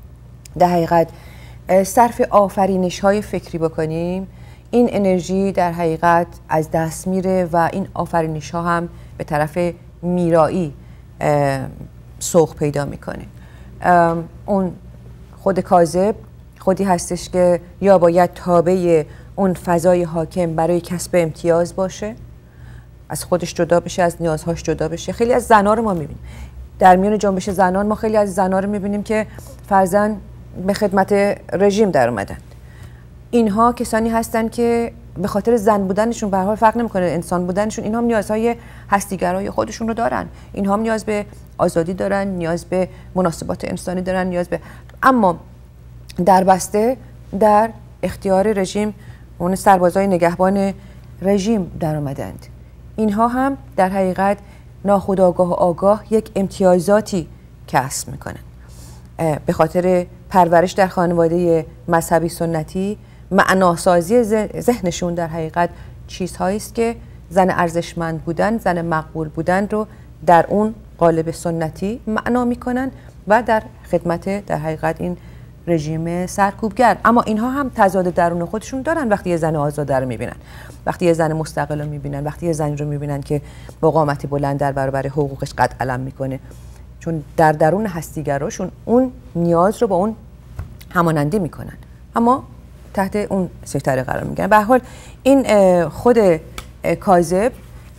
در حقیقت صرف آفرینش های فکری بکنیم، این انرژی در حقیقت از دست میره و این آفرینش ها هم به طرف میرایی سوق پیدا میکنه. اون خود کاذب خودی هستش که یا باید تابع اون فضای حاکم برای کسب امتیاز باشه، از خودش جدا بشه، از نیازهاش جدا بشه. خیلی از زنان رو ما میبینیم در میان جنبش زنان، ما خیلی از زنان رو میبینیم که فرضاً به خدمت رژیم در اومدن. اینها کسانی هستن که به خاطر زن بودنشون، به هر حال فرق نمیکنه انسان بودنشون، اینها هم نیازهای هستیگرای خودشون رو دارن، اینها هم نیاز به آزادی دارن، نیاز به مناسبات انسانی دارن، نیاز به، اما در بسته در اختیار رژیم، اون سربازای نگهبان رژیم در آمدند. اینها هم در حقیقت ناخودآگاه و آگاه یک امتیازاتی کسب میکنن به خاطر پرورش در خانواده مذهبی سنتی. معناسازی ذهنشون در حقیقت چیزهایی است که زن ارزشمند بودن، زن مقبول بودن رو در اون قالب سنتی معنا میکنن و در خدمت در حقیقت این رژیم سرکوبگر. اما اینها هم تضاد درون خودشون دارن. وقتی یه زن آزاده رو میبینن، وقتی یه زن مستقل رو میبینن، وقتی یه زن رو میبینن که با قامتی بلند در برابر حقوقش قد علم میکنه، چون در درون هستیگراشون اون نیاز رو با اون همانندی میکنن، اما تحت اون سیطره قرار میگیرن. به هر حال این خود کاذب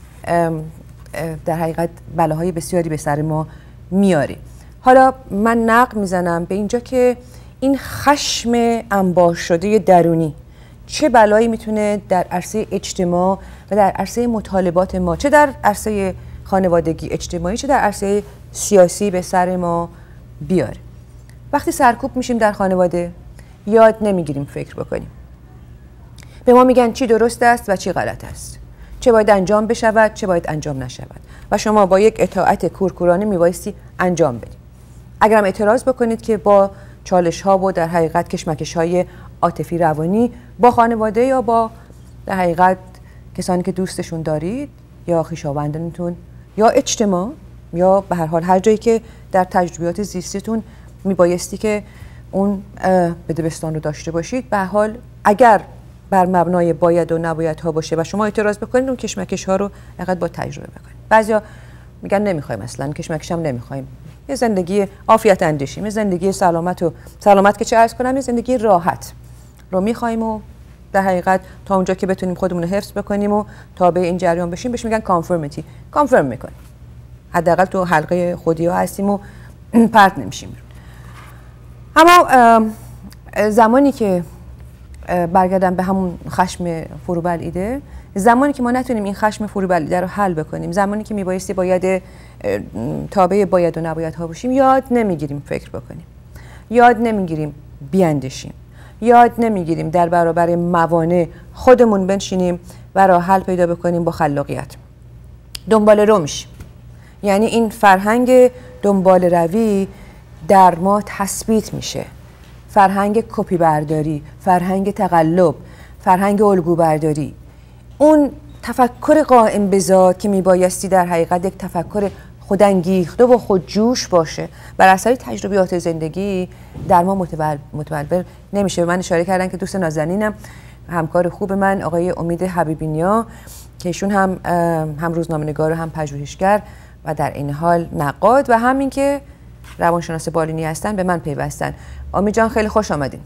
در حقیقت بلاهای بسیاری به سر ما میاره. حالا من نقد میزنم به اینجا که این خشم انباش شده درونی چه بلایی میتونه در عرصه اجتماع و در عرصه مطالبات ما، چه در عرصه خانوادگی اجتماعی، چه در عرصه سیاسی به سر ما بیاره. وقتی سرکوب میشیم در خانواده یاد نمیگیریم فکر بکنیم. به ما میگن چی درست است و چی غلط است، چه باید انجام بشود، چه باید انجام نشود و شما با یک اطاعت کورکورانه میبایستی انجام بدید. اگرم اعتراض بکنید که با چالش ها و در حقیقت کشمکش های عاطفی روانی با خانواده یا با در حقیقت کسانی که دوستشون دارید یا خویشاوندانتون یا اجتماع یا به هر حال هر جایی که در تجربیات زیستیتون میبایستی که اون بدبستان رو داشته باشید، به هر حال اگر بر مبنای باید و نباید ها باشه و شما اعتراض بکنید، اون کشمکش ها رو فقط با تجربه بکنید. بعضیا میگن نمیخوایم، اصلا کشمکش هم نمیخوایم، یه زندگی عافیت اندیشیم، یه زندگی سلامت و سلامت که چه عرض کنم، یه زندگی راحت رو میخوایم و در حقیقت تا اونجا که بتونیم خودمون رو حفظ بکنیم و تابع این جریان بشیم، بهش میگن کانفرمیتی، کانفرم میکنیم، حداقل تو حلقه خودی‌ها هستیم و پرت نمیشیم. اما زمانی که برگردم به همون خشم فروبلعیده، زمانی که ما نتونیم این خشم فروبلعیده رو حل بکنیم، زمانی که میبایستی باید تابع باید و نباید ها باشیم، یاد نمیگیریم فکر بکنیم، یاد نمیگیریم بیاندیشیم، یاد نمیگیریم در برابر موانع خودمون بنشینیم و راه حل پیدا بکنیم با خلاقیت. دنبال رو میشیم. یعنی این فرهنگ دنبال روی در ما تثبیت میشه. فرهنگ کپی برداری، فرهنگ تقلب، فرهنگ الگو برداری. اون تفکر قائم به ذات که میبایستی در حقیقت یک تفکر خودانگیخته و خودجوش باشه، بر اثر تجربیات زندگی در ما متولد نمیشه. من اشاره کردن که دوست نازنینم، همکار خوب من، آقای امید حبیبینیا، که ایشون هم هم روزنامه‌نگار و هم پژوهشگر و در این حال نقاد و همین که روانشناس بالینی هستن، به من پیوستن. امید جان خیلی خوش آمدین.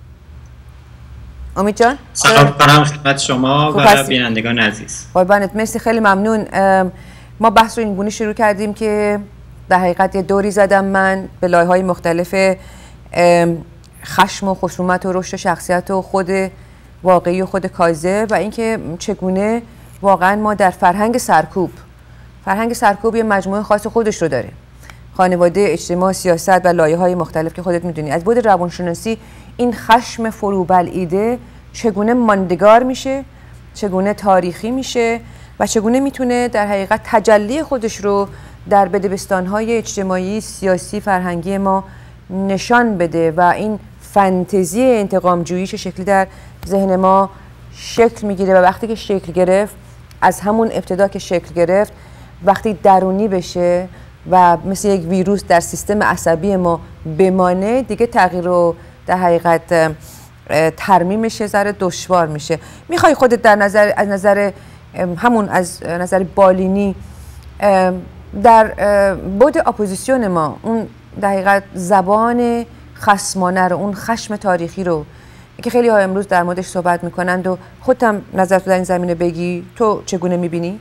امید جان سلام کنم خدمت شما و بینندگان عزیز. قربانت، مرسی، خیلی ممنون. ما بحث رو اینگونه شروع کردیم که در حقیقت یه دوری زدم من به لایه‌های مختلف خشم و خصومت و رشد شخصیت و خود واقعی و خود کاذب و اینکه چگونه واقعا ما در فرهنگ سرکوب، فرهنگ سرکوب یه مجموعه خاص خودش رو داره، خانواده، اجتماع، سیاست و لایه‌های مختلف که خودت میدونی. از بود روانشناسی این خشم فروبلعیده چگونه ماندگار میشه، چگونه تاریخی میشه و چگونه میتونه در حقیقت تجلی خودش رو در بدبستان‌های اجتماعی، سیاسی، فرهنگی ما نشان بده و این فانتزی انتقام جویی چه شکلی در ذهن ما شکل میگیره و وقتی که شکل گرفت، از همون ابتدا که شکل گرفت، وقتی درونی بشه و مثل یک ویروس در سیستم عصبی ما بمانه، دیگه تغییر رو در حقیقت ترمیمش یه ذره دشوار میشه. میخوای خودت در نظر از نظر همون از نظر بالینی در بعد اپوزیسیون ما اون در حقیقت زبان خصمانه رو، اون خشم تاریخی رو که خیلی ها امروز در موردش صحبت میکنند و خودت هم نظرت در این زمینه بگی، تو چگونه میبینی؟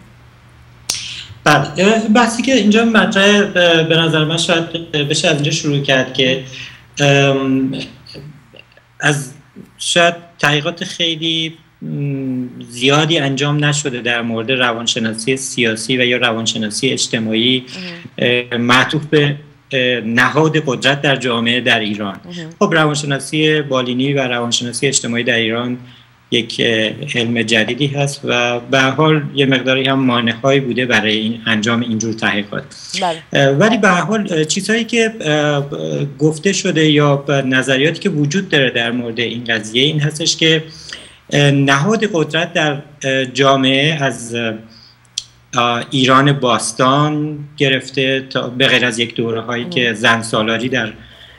بله، بحثی که اینجا مطرح به نظر من شاید بشه از اینجا شروع کرد که از شاید تحقیقات خیلی زیادی انجام نشده در مورد روانشناسی سیاسی و یا روانشناسی اجتماعی معطوف به نهاد قدرت در جامعه در ایران. خب روانشناسی بالینی و روانشناسی اجتماعی در ایران یک علم جدیدی هست و به هر حال یه مقداری هم مانع‌هایی بوده برای این انجام اینجور تحقیقات. بله. ولی به هر حال چیزهایی که گفته شده یا نظریاتی که وجود داره در مورد این قضیه این هستش که نهاد قدرت در جامعه از ایران باستان گرفته تا به غیر از یک دوره هایی که زن سالاری در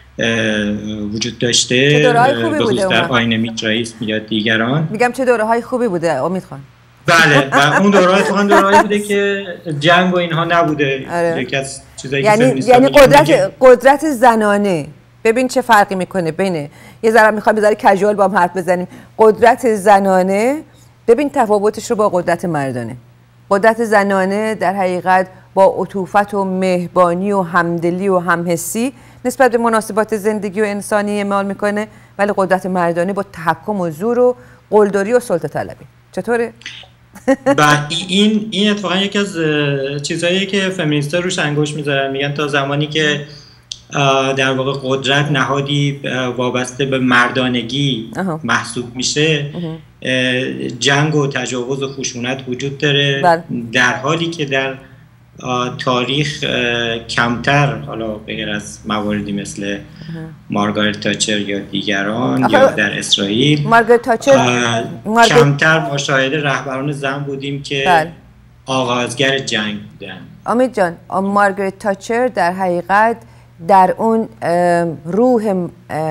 وجود داشته به خصوص در آیین میترائیسم یا دیگران. میگم چه دوره های خوبی بوده امید خان؟ بله، و اون دوره های تو دوره بوده که جنگ و اینها نبوده. آره. یکی از چیزایی یعنی که یعنی قدرت قدرت زنانه. ببین چه فرقی میکنه بین یه ذره میخوام بذاری کژوال با هم حرف بزنیم. قدرت زنانه، ببین تفاوتش رو با قدرت مردانه. قدرت زنانه در حقیقت با عطوفت و مهربانی و همدلی و همحسی نسبت به مناسبات زندگی و انسانی اعمال میکنه، ولی قدرت مردانه با تحکم و زور و قلدری و سلطه طلبی. چطوره؟ و این این اتفاقا یکی از چیزهایی که فمینیست‌ها روش انگشت میذارن، میگن تا زمانی که در واقع قدرت نهادی وابسته به مردانگی اها. محسوب میشه، اها. جنگ و تجاوز و خشونت وجود داره. بل. در حالی که در تاریخ کمتر، حالا بغیر از مواردی مثل مارگارت تاچر یا دیگران یا در اسرائیل، مارگارت تاچر کمتر مشاهده رهبران زن بودیم که بل. آغازگر جنگ بودن. امید جان، مارگارت تاچر در حقیقت در اون روح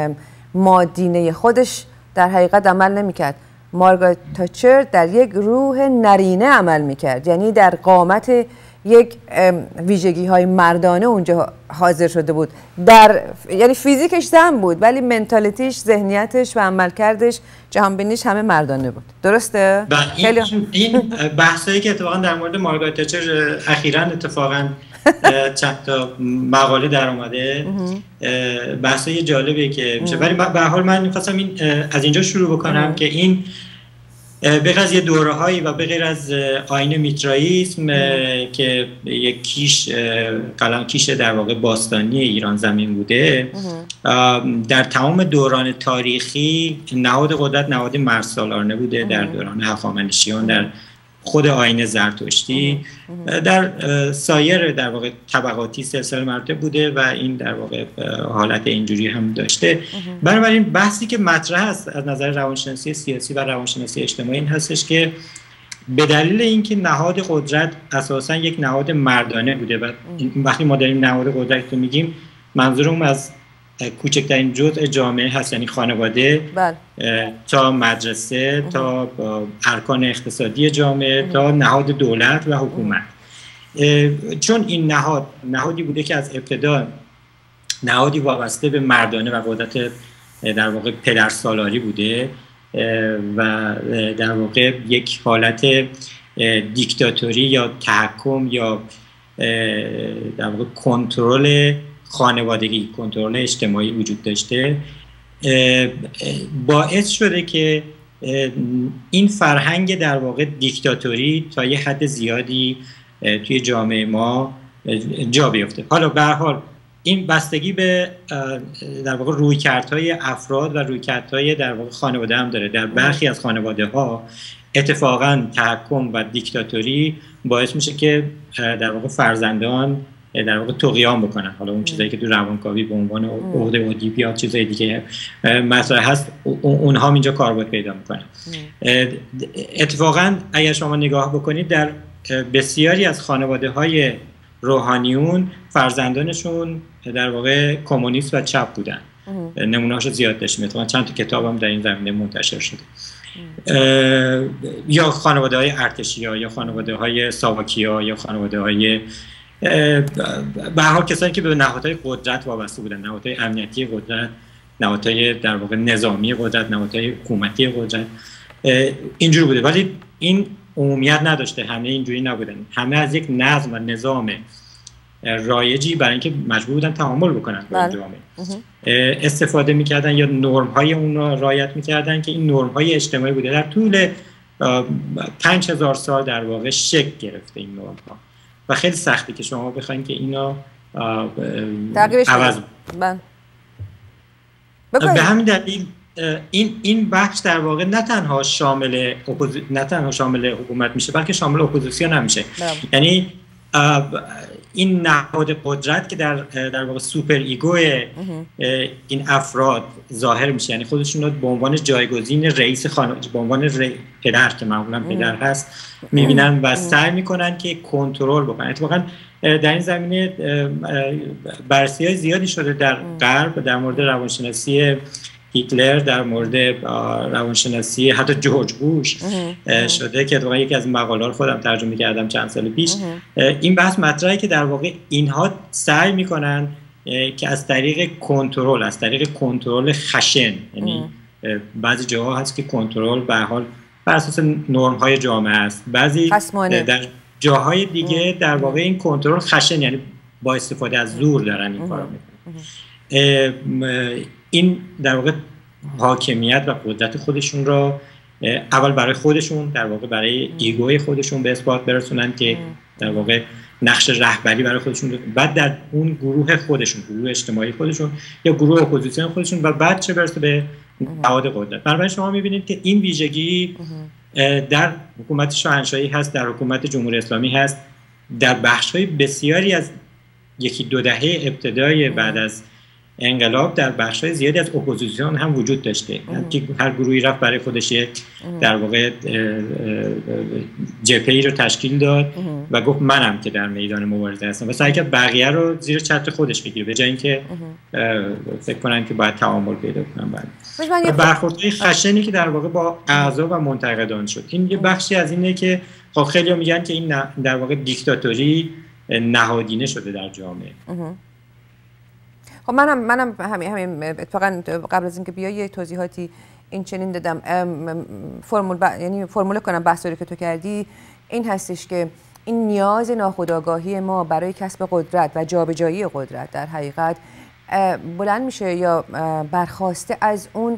مادینه خودش در حقیقت عمل نمی‌کرد. مارگارت تاچر در یک روح نرینه عمل می‌کرد، یعنی در قامت یک ویژگی های مردانه اونجا حاضر شده بود. در یعنی فیزیکش زن بود ولی منتالیتیش، ذهنیتش و عملکردش، جهانبینیش همه مردانه بود. درسته؟ این این بحثایی که اتفاقا در مورد مارگارت تاچر اخیراً اتفاقاً چند تا مقاله در اومده، بحثای جالبیه که میشه. ولی به هر حال من می‌خواستم این از اینجا شروع بکنم که این بغیر از یه دوره هایی و بغیر از آیین میترائیسم که یک کیش قلم کیش در واقع باستانی ایران زمین بوده، در تمام دوران تاریخی نهاد قدرت نهاد مرزسالارانه بوده. در دوران هخامنشیان، در خود آیین زرتشتی، در سایر در واقع طبقاتی سلسله مراتب بوده و این در واقع حالت اینجوری هم داشته. بنابراین بحثی که مطرح است از نظر روانشناسی سیاسی و روانشناسی اجتماعی این هستش که به دلیل اینکه نهاد قدرت اساساً یک نهاد مردانه بوده و وقتی ما داریم نهاد قدرت رو میگیم منظورم از کوچکترین جزء جامعه هست، یعنی خانواده بل. تا مدرسه اه. تا ارکان اقتصادی جامعه اه. تا نهاد دولت و حکومت. چون این نهاد نهادی بوده که از ابتدا نهادی وابسته به مردانه و قدرت در واقع پدرسالاری بوده و در واقع یک حالت دیکتاتوری یا تحکم یا در واقع کنترل خانوادگی، کنترل اجتماعی وجود داشته، باعث شده که این فرهنگ در واقع دیکتاتوری تا یه حد زیادی توی جامعه ما جا بیفته. حالا به هر حال این بستگی به در واقع رویکردهای افراد و رویکردهای در واقع خانواده هم داره. در برخی از خانواده ها اتفاقاً تحکم و دیکتاتوری باعث میشه که در واقع فرزندان در واقع طغیان بکنن. حالا اون چیزایی که تو روانکاوی به عنوان عقده اودیپ یا چیزای دیگه مسئله هست، اونها اینجا کاربرد پیدا میکنن. اتفاقا اگر شما نگاه بکنید در بسیاری از خانواده های روحانیون فرزندانشون در واقع کمونیست و چپ بودن. نمونه‌هاشو زیاد داشتیم، اتفاقا چند تا کتابم در این زمینه منتشر شده. یا خانواده‌های ارتشی‌ها یا خانواده‌های ساواکی‌ها یا خانواده‌های به هر حال کسانی که به نهادهای قدرت وابسته بودن، نهادهای امنیتی قدرت، نهادهای در واقع نظامی قدرت، نهادهای حکومتی قدرت، اینجوری بوده. ولی این عمومیت نداشته، همه اینجوری نبودن. همه از یک نظم و نظام رایجی برای اینکه مجبور بودن تعامل بکنن با جامعه استفاده میکردن یا نرم های اون رو رعایت میکردن که این نرم های اجتماعی بوده. در طول پنج هزار سال در واقع شکل گرفته این نرم ها و خیلی سخته که شما بخواید که اینا عوض بکنید. به همین دلیل این این بخش در واقع نه تنها شامل اپوز... نه تنها شامل حکومت میشه بلکه شامل اپوزیسیون هم میشه. یعنی این نهاد قدرت که در در واقع سوپر ایگو این افراد ظاهر میشه، یعنی خودشون رو به عنوان جایگزین رئیس خانواده، به عنوان ری... پدر که معمولا پدر هست میبینن و سعی میکنن که کنترل بکنن. اتفاقا در این زمینه بررسی‌های زیادی شده در غرب در مورد روانشناسی هیتلر، در مورد روانشناسی حتی جورج بوش شده که اتفاقا یکی از مقاله‌ها رو خودم ترجمه کردم چند سال پیش. این بحث مطرحه که در واقع اینها سعی میکنن که از طریق کنترل، از طریق کنترل خشن، یعنی بعضی جاها هست که کنترل به هر حال بر اساس نرم‌های جامعه است، بعضی در جاهای دیگه در واقع این کنترل خشن، یعنی با استفاده از زور دارن این کارو میکنن. این در واقع حاکمیت و قدرت خودشون را اول برای خودشون، در واقع برای ایگوی خودشون به اثبات برسونن که در واقع نقش رهبری برای خودشون، بعد در اون گروه خودشون، گروه اجتماعی خودشون یا گروه اپوزیسیون خودشون و بعد چه برسه به نهاد قدرت. بنابراین شما می‌بینید که این ویژگی در حکومت شاهنشاهی هست، در حکومت جمهوری اسلامی هست، در بخش‌های بسیاری از یکی دو دهه ابتدای بعد از انقلاب در بخش‌های زیادی از اپوزیسیون هم وجود داشته که هر گروهی رفت برای خودش در واقع جبهه‌ای رو تشکیل داد و گفت منم که در میدان مبارزه هستم و سعی کرد بقیه رو زیر چتر خودش بگیره به جای اینکه فکر کنن که باید تعامل پیدا کنن. بعد برخوردهای خشنی که در واقع با اعضا و منتقدان شد، این یه بخشی از اینه که خب خیلی‌ها میگن که این در واقع دیکتاتوری نهادینه شده در جامعه. خب منم منم همین همین اتفاقا قبل از اینکه بیای توضیحاتی این چنین دادم فرمول ب... یعنی فرمول کنم بحثی که تو کردی این هستش که این نیاز ناخودآگاهی ما برای کسب قدرت و جابجایی قدرت در حقیقت بلند میشه یا برخواسته از اون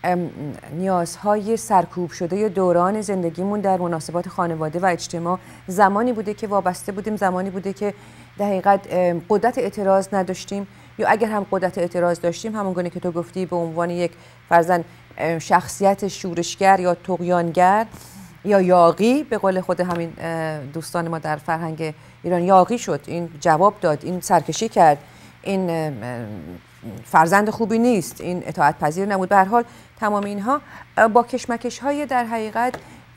نیازهای سرکوب شده دوران زندگیمون در مناسبات خانواده و اجتماع. زمانی بوده که وابسته بودیم، زمانی بوده که در حقیقت قدرت اعتراض نداشتیم، یا اگر هم قدرت اعتراض داشتیم همونگونه که تو گفتی به عنوان یک فرزند شخصیت شورشگر یا طغیانگر یا یاغی، به قول خود همین دوستان ما در فرهنگ ایران یاغی شد، این جواب داد، این سرکشی کرد، این فرزند خوبی نیست، این اطاعت پذیر نبود. به هر حال تمام اینها با کشمکش های در حقیقت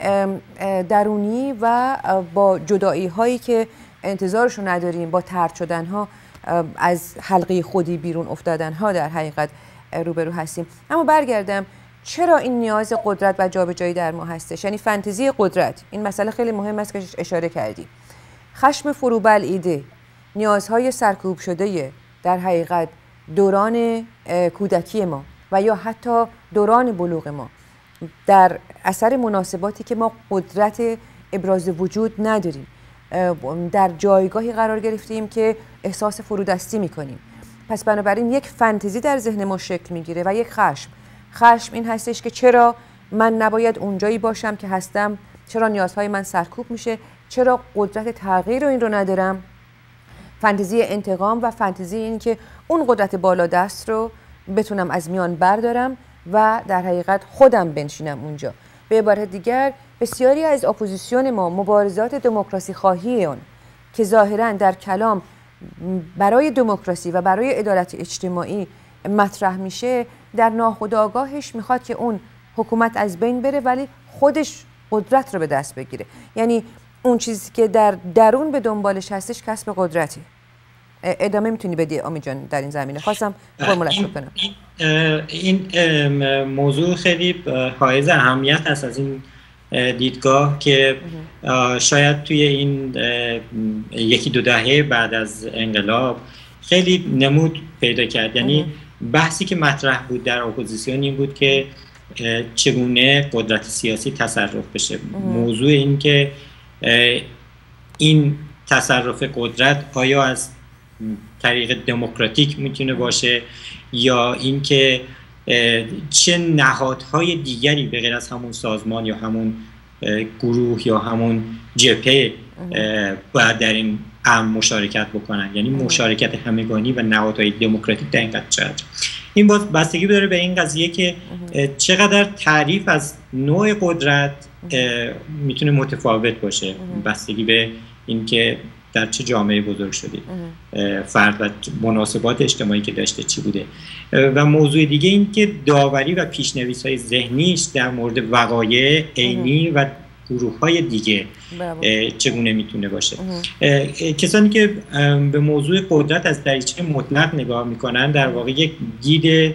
درونی و با جدایی هایی که انتظارشو نداریم، با طرد شدن ها از حلقه خودی بیرون افتادن ها در حقیقت روبرو هستیم. اما برگردم، چرا این نیاز قدرت و جابجایی در ما هستش؟ یعنی فانتزی قدرت، این مسئله خیلی مهم است که اشاره کردی. خشم فروبلعیده، نیازهای سرکوب شده در حقیقت دوران کودکی ما و یا حتی دوران بلوغ ما در اثر مناسباتی که ما قدرت ابراز وجود نداریم، در جایگاهی قرار گرفتیم که احساس فرودستی میکنیم. پس بنابراین یک فانتزی در ذهن ما شکل میگیره و یک خشم. خشم این هستش که چرا من نباید اونجایی باشم که هستم، چرا نیازهای من سرکوب میشه، چرا قدرت تغییر رو این رو ندارم. فانتزی انتقام و فانتزی این که اون قدرت بالا دست رو بتونم از میان بردارم و در حقیقت خودم بنشینم اونجا. به عبارت دیگر بسیاری از اپوزیسیون ما، مبارزات دموکراسی خواهی اون که ظاهراً در کلام برای دموکراسی و برای عدالت اجتماعی مطرح میشه، در ناخودآگاهش میخواد که اون حکومت از بین بره ولی خودش قدرت رو به دست بگیره. یعنی اون چیزی که در درون به دنبالش هستش کسب قدرتی. ادامه میتونی بدی امید جان در این زمینه؟ خواستم فرمولش بکنم. این, این موضوع خیلی حائز اهمیت هست از این دیدگاه که شاید توی این یکی دو دهه بعد از انقلاب خیلی نمود پیدا کرد. یعنی بحثی که مطرح بود در اپوزیسیون این بود که چگونه قدرت سیاسی تصرف بشه. موضوع این که این تصرف قدرت آیا از طریق دموکراتیک میتونه باشه یا اینکه چه نهادهای دیگری به غیر از همون سازمان یا همون گروه یا همون جبهه باید در این امر مشارکت بکنن، یعنی مشارکت همگانی و نهادهای دموکراتیک در این قضیه. این باز بستگی داره به این قضیه که چقدر تعریف از نوع قدرت میتونه متفاوت باشه، بستگی به اینکه در چه جامعه بزرگ شده فرد و مناسبات اجتماعی که داشته چی بوده. و موضوع دیگه این که داوری و پیشنویس‌های ذهنیش در مورد وقایع عینی و گروه‌های دیگه چگونه میتونه باشه. کسانی که به موضوع قدرت از دریچه مطلق نگاه میکنن در واقع یک دید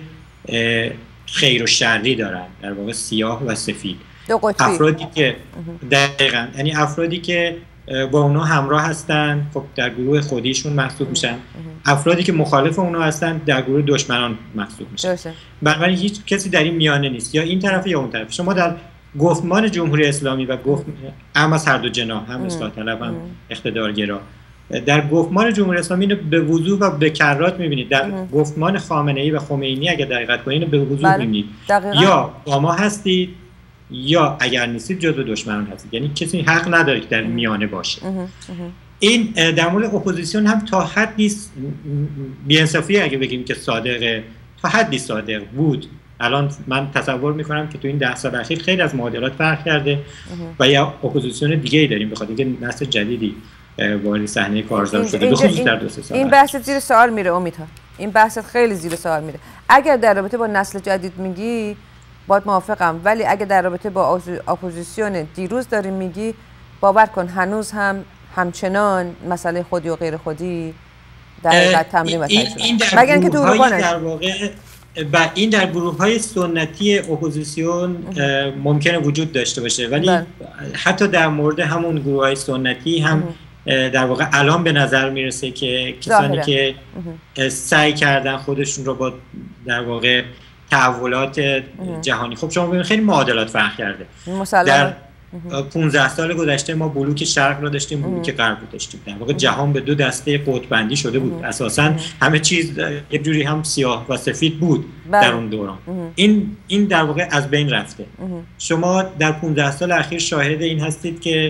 خیر و شری دارن، در واقع سیاه و سفید. افرادی که دقیقاً یعنی افرادی که با اونا همراه هستن خب در گروه خودیشون محسوب میشن، افرادی که مخالف اونا هستن در گروه دشمنان محسوب میشن. بنابراین هیچ کسی در این میانه نیست، یا این طرف یا اون طرف. شما در گفتمان جمهوری اسلامی و گفت هم از هر دو جناح، هم اصلاح طلب هم اقتدارگرا، در گفتمان جمهوری اسلامی به وضوح و به کرات میبینید. در ام. گفتمان خامنه‌ای و خمینی اگه دقت کنید به وضوح میبینید یا با ما هستید یا اگر نیستید جزو دشمنان هستید، یعنی کسی حق نداره که در میانه باشه. ام. ام. این در مورد اپوزیسیون هم تا حدی بی‌انصافی اگه بگیم که صادقه، تا حدی صادق بود. الان من تصور میکنم که تو این ده سال اخیر خیلی از معادلات فرق کرده و یا اپوزیسیون دیگه ای داریم، بخاطر اینکه نسل جدیدی وارد صحنه کارزار شده، به خصوص در دو سه سال. این بحث زیر سوال میره امیدها، این بحث خیلی زیر سوال میره. اگر در رابطه با نسل جدید میگی باید موافقم، ولی اگه در رابطه با اپوزیسیون دیروز داری میگی، باور کن هنوز هم همچنان مسئله خودی و غیر خودی در حقیقت تمرین و تجربه. مگر اینکه تو اروپا در واقع و این در گروه‌های سنتی اپوزیسیون ممکنه وجود داشته باشه، ولی بله. حتی در مورد همون گروه‌های سنتی هم در واقع الان به نظر میرسه که کسانی که سعی کردن خودشون رو با در واقع تحولات جهانی، خب شما ببینید خیلی معادلات فرق کرده. در پانزده سال گذشته ما بلوک شرق رو داشتیم، بلوک غرب رو داشتیم. در واقع جهان به دو دسته قطب‌بندی شده بود. اساساً همه چیز یک جوری هم سیاه و سفید بود در اون دوران. این این در واقع از بین رفته. شما در پانزده سال اخیر شاهد این هستید که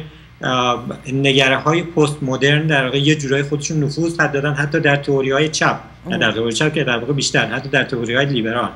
نگره‌های پست مدرن در واقع یه جورای خودشون نفوذ دادن، حتی در تئوری‌های چپ، نه در تئوری چپ که در واقع بیشتر، حتی در تئوری‌های لیبرال.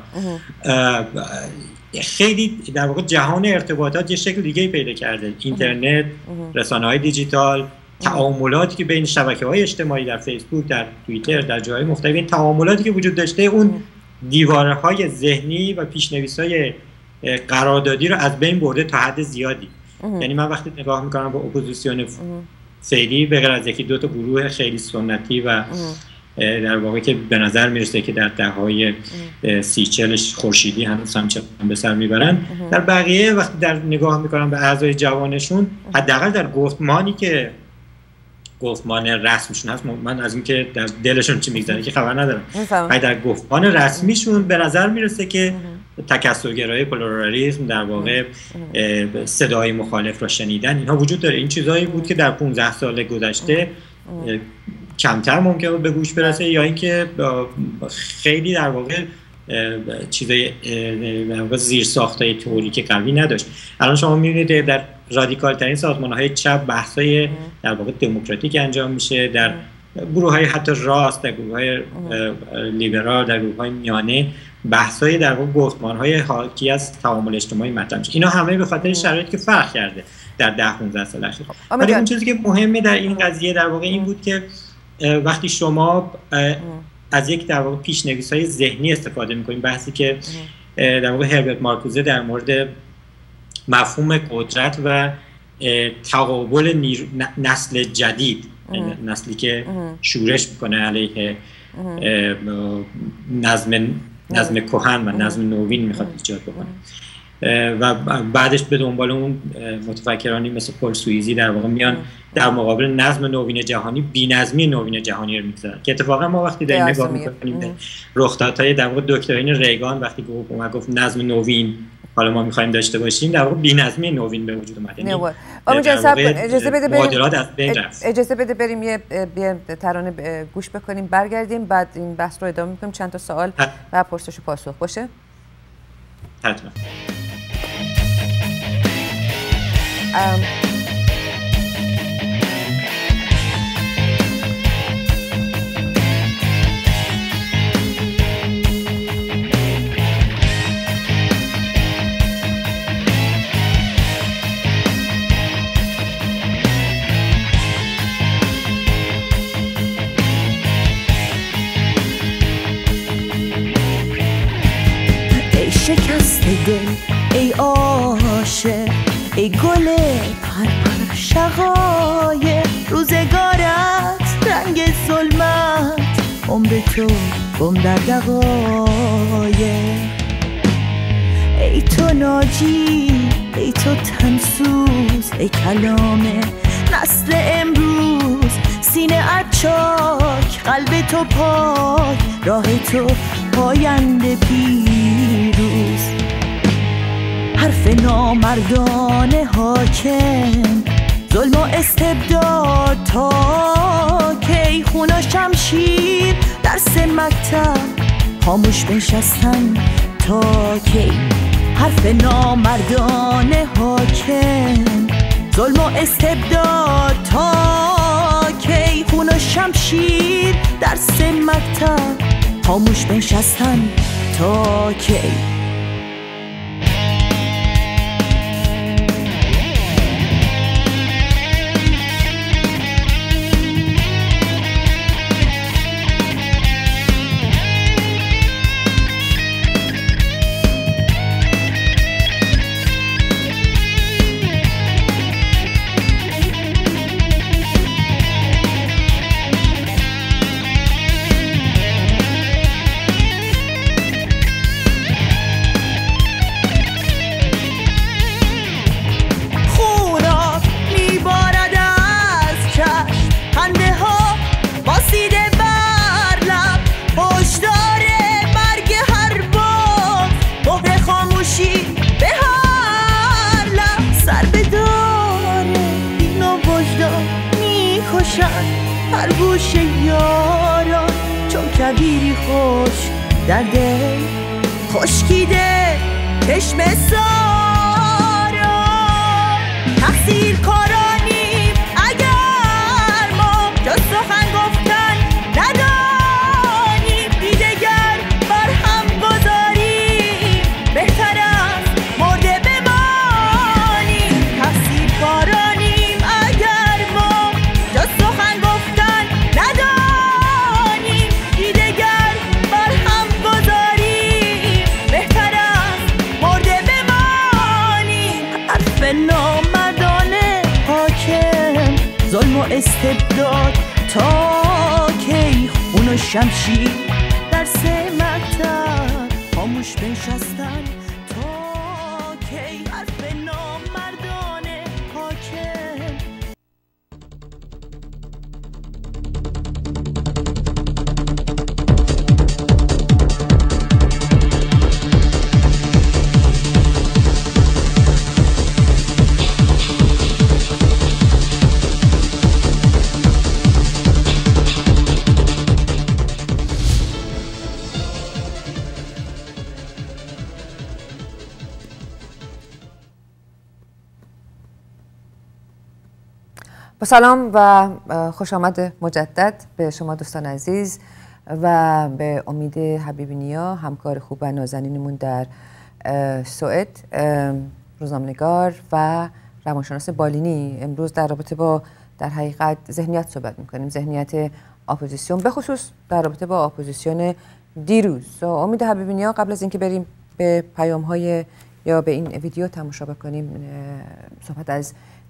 خیلی در واقع جهان ارتباطات یه شکل دیگه پیدا کرده. اینترنت، رسانه‌های دیجیتال، تعاملاتی که بین شبکه‌های اجتماعی در فیسبوک، در توییتر، در جاهای مختلف، این تعاملاتی که وجود داشته اون دیوارهای ذهنی و پیش‌نویس‌های قراردادی رو از بین برده تا حد زیادی. یعنی من وقتی نگاه می‌کنم با اپوزیسیون فعلی به غیر از یکی دو تا گروه خیلی سنتی و در واقع که به نظر میرسه که در دهه‌های سی چلش خورشیدی هنوز هم چپن به سر میبرن، در بقیه وقتی در نگاه میکنم به اعضای جوانشون، حداقل در گفتمانی که گفتمان رسمیشون هست، من از این که در دلشون چی میگذره که خبر ندارم، ولی در گفتمان رسمیشون به نظر میرسه که تکثرگرایی، پلورالیسم، در واقع صدای مخالف را شنیدن، اینها وجود داره. این چیزایی بود که در پانزده سال گذشته کمتر ممکنه به گوش برسه، یا اینکه خیلی در واقع چیزای زیر ساختای تئوریک قوی نداشت. الان شما می‌بینید در رادیکال ترین سازمان‌های چپ بحث‌های در واقع دموکراتیک انجام میشه، در گروه‌های حتی راست، در گروه‌های لیبرال، در گروه‌های میانه بحث‌های در واقع گفتمان‌های حاکی از تعامل اجتماعی مطرح میشه. اینا همه به خاطر شرایطی که فرق کرده در ده پانزده سال اخیر. ولی اون چیزی که مهمه در این قضیه در واقع این بود که وقتی شما از یک در واقع پیش‌نویس‌های ذهنی استفاده می‌کنید، بحثی که در واقع هربرت مارکوزه در مورد مفهوم قدرت و تقابل نیر... نسل جدید، نسلی که شورش میکنه علیه نظم نظم کهن و نظم نوین میخواد ایجاد بکنه و بعدش به دنبال اون متفکرانی مثل پل سویزی در واقع میان در مقابل نظم نوین جهانی بی‌نظمی نوین جهانی رو میذارن که اتفاقا ما وقتی داریم نگاه میکنیم به رخدادهای در واقع دکترین ریگان وقتی گفت اومد گفت نظم نوین حالا ما میخوایم داشته باشیم در واقع بی‌نظمی نوین به وجود اومد. یعنی اجازه بده بریم از بین رفت. اجازه بده بریم یه ترانه گوش بکنیم برگردیم بعد این بحث رو ادامه میکنیم. چند تا سوال و پرسش و پاسخ باشه. حتما. ام ای شکست دل ای عاشق ای گل پرپر شقایق روزگارت رنگ ظلمت عمر تو گم در دقایق ای تو ناجی ای تو تنسوز ای کلام نسل امروز سینه اچاک قلب تو پاک راه تو پاینده پیروز حرف نامردان حاکم ظلم و استبداد تا کی خون و شمشیر درس مکتب خاموش بنشستن تا کی حرف نامردان حاکم ظلم و استبداد تا کی خون و شمشیر درس مکتب خاموش بنشستن تا کی هر گوش یاران چون کبیری خوش در دل خشکیده چشم ساران تقصیر کارانیم اگر ما جز سخن گفتن ندانیم دیدگر بر هم گذاریم بهتر است مرده بمانیم تقصیر کارانیم اگر ما جز سخن گفتن ندانیم دیدگر بر هم گذاریم بهتر است مرده بمانیم حرف نامردان حاکم ظلم و استبداد تا کی خون و شمشیر در سه مکتب خاموش بنشستن تا کی حرف نامردان حاکم. با سلام و خوش آمد مجدد به شما دوستان عزیز و به امید حبیبینیا همکار خوب و نازنینمون در سوئد، روزنامه‌نگار و روانشناس بالینی. امروز در رابطه با در حقیقت ذهنیت صحبت می‌کنیم، ذهنیت اپوزیسیون، به خصوص در رابطه با اپوزیسیون دیروز. امید حبیبینیا، قبل از اینکه بریم به پیام‌های یا به این ویدیو تماشا بکنیم، صحبت از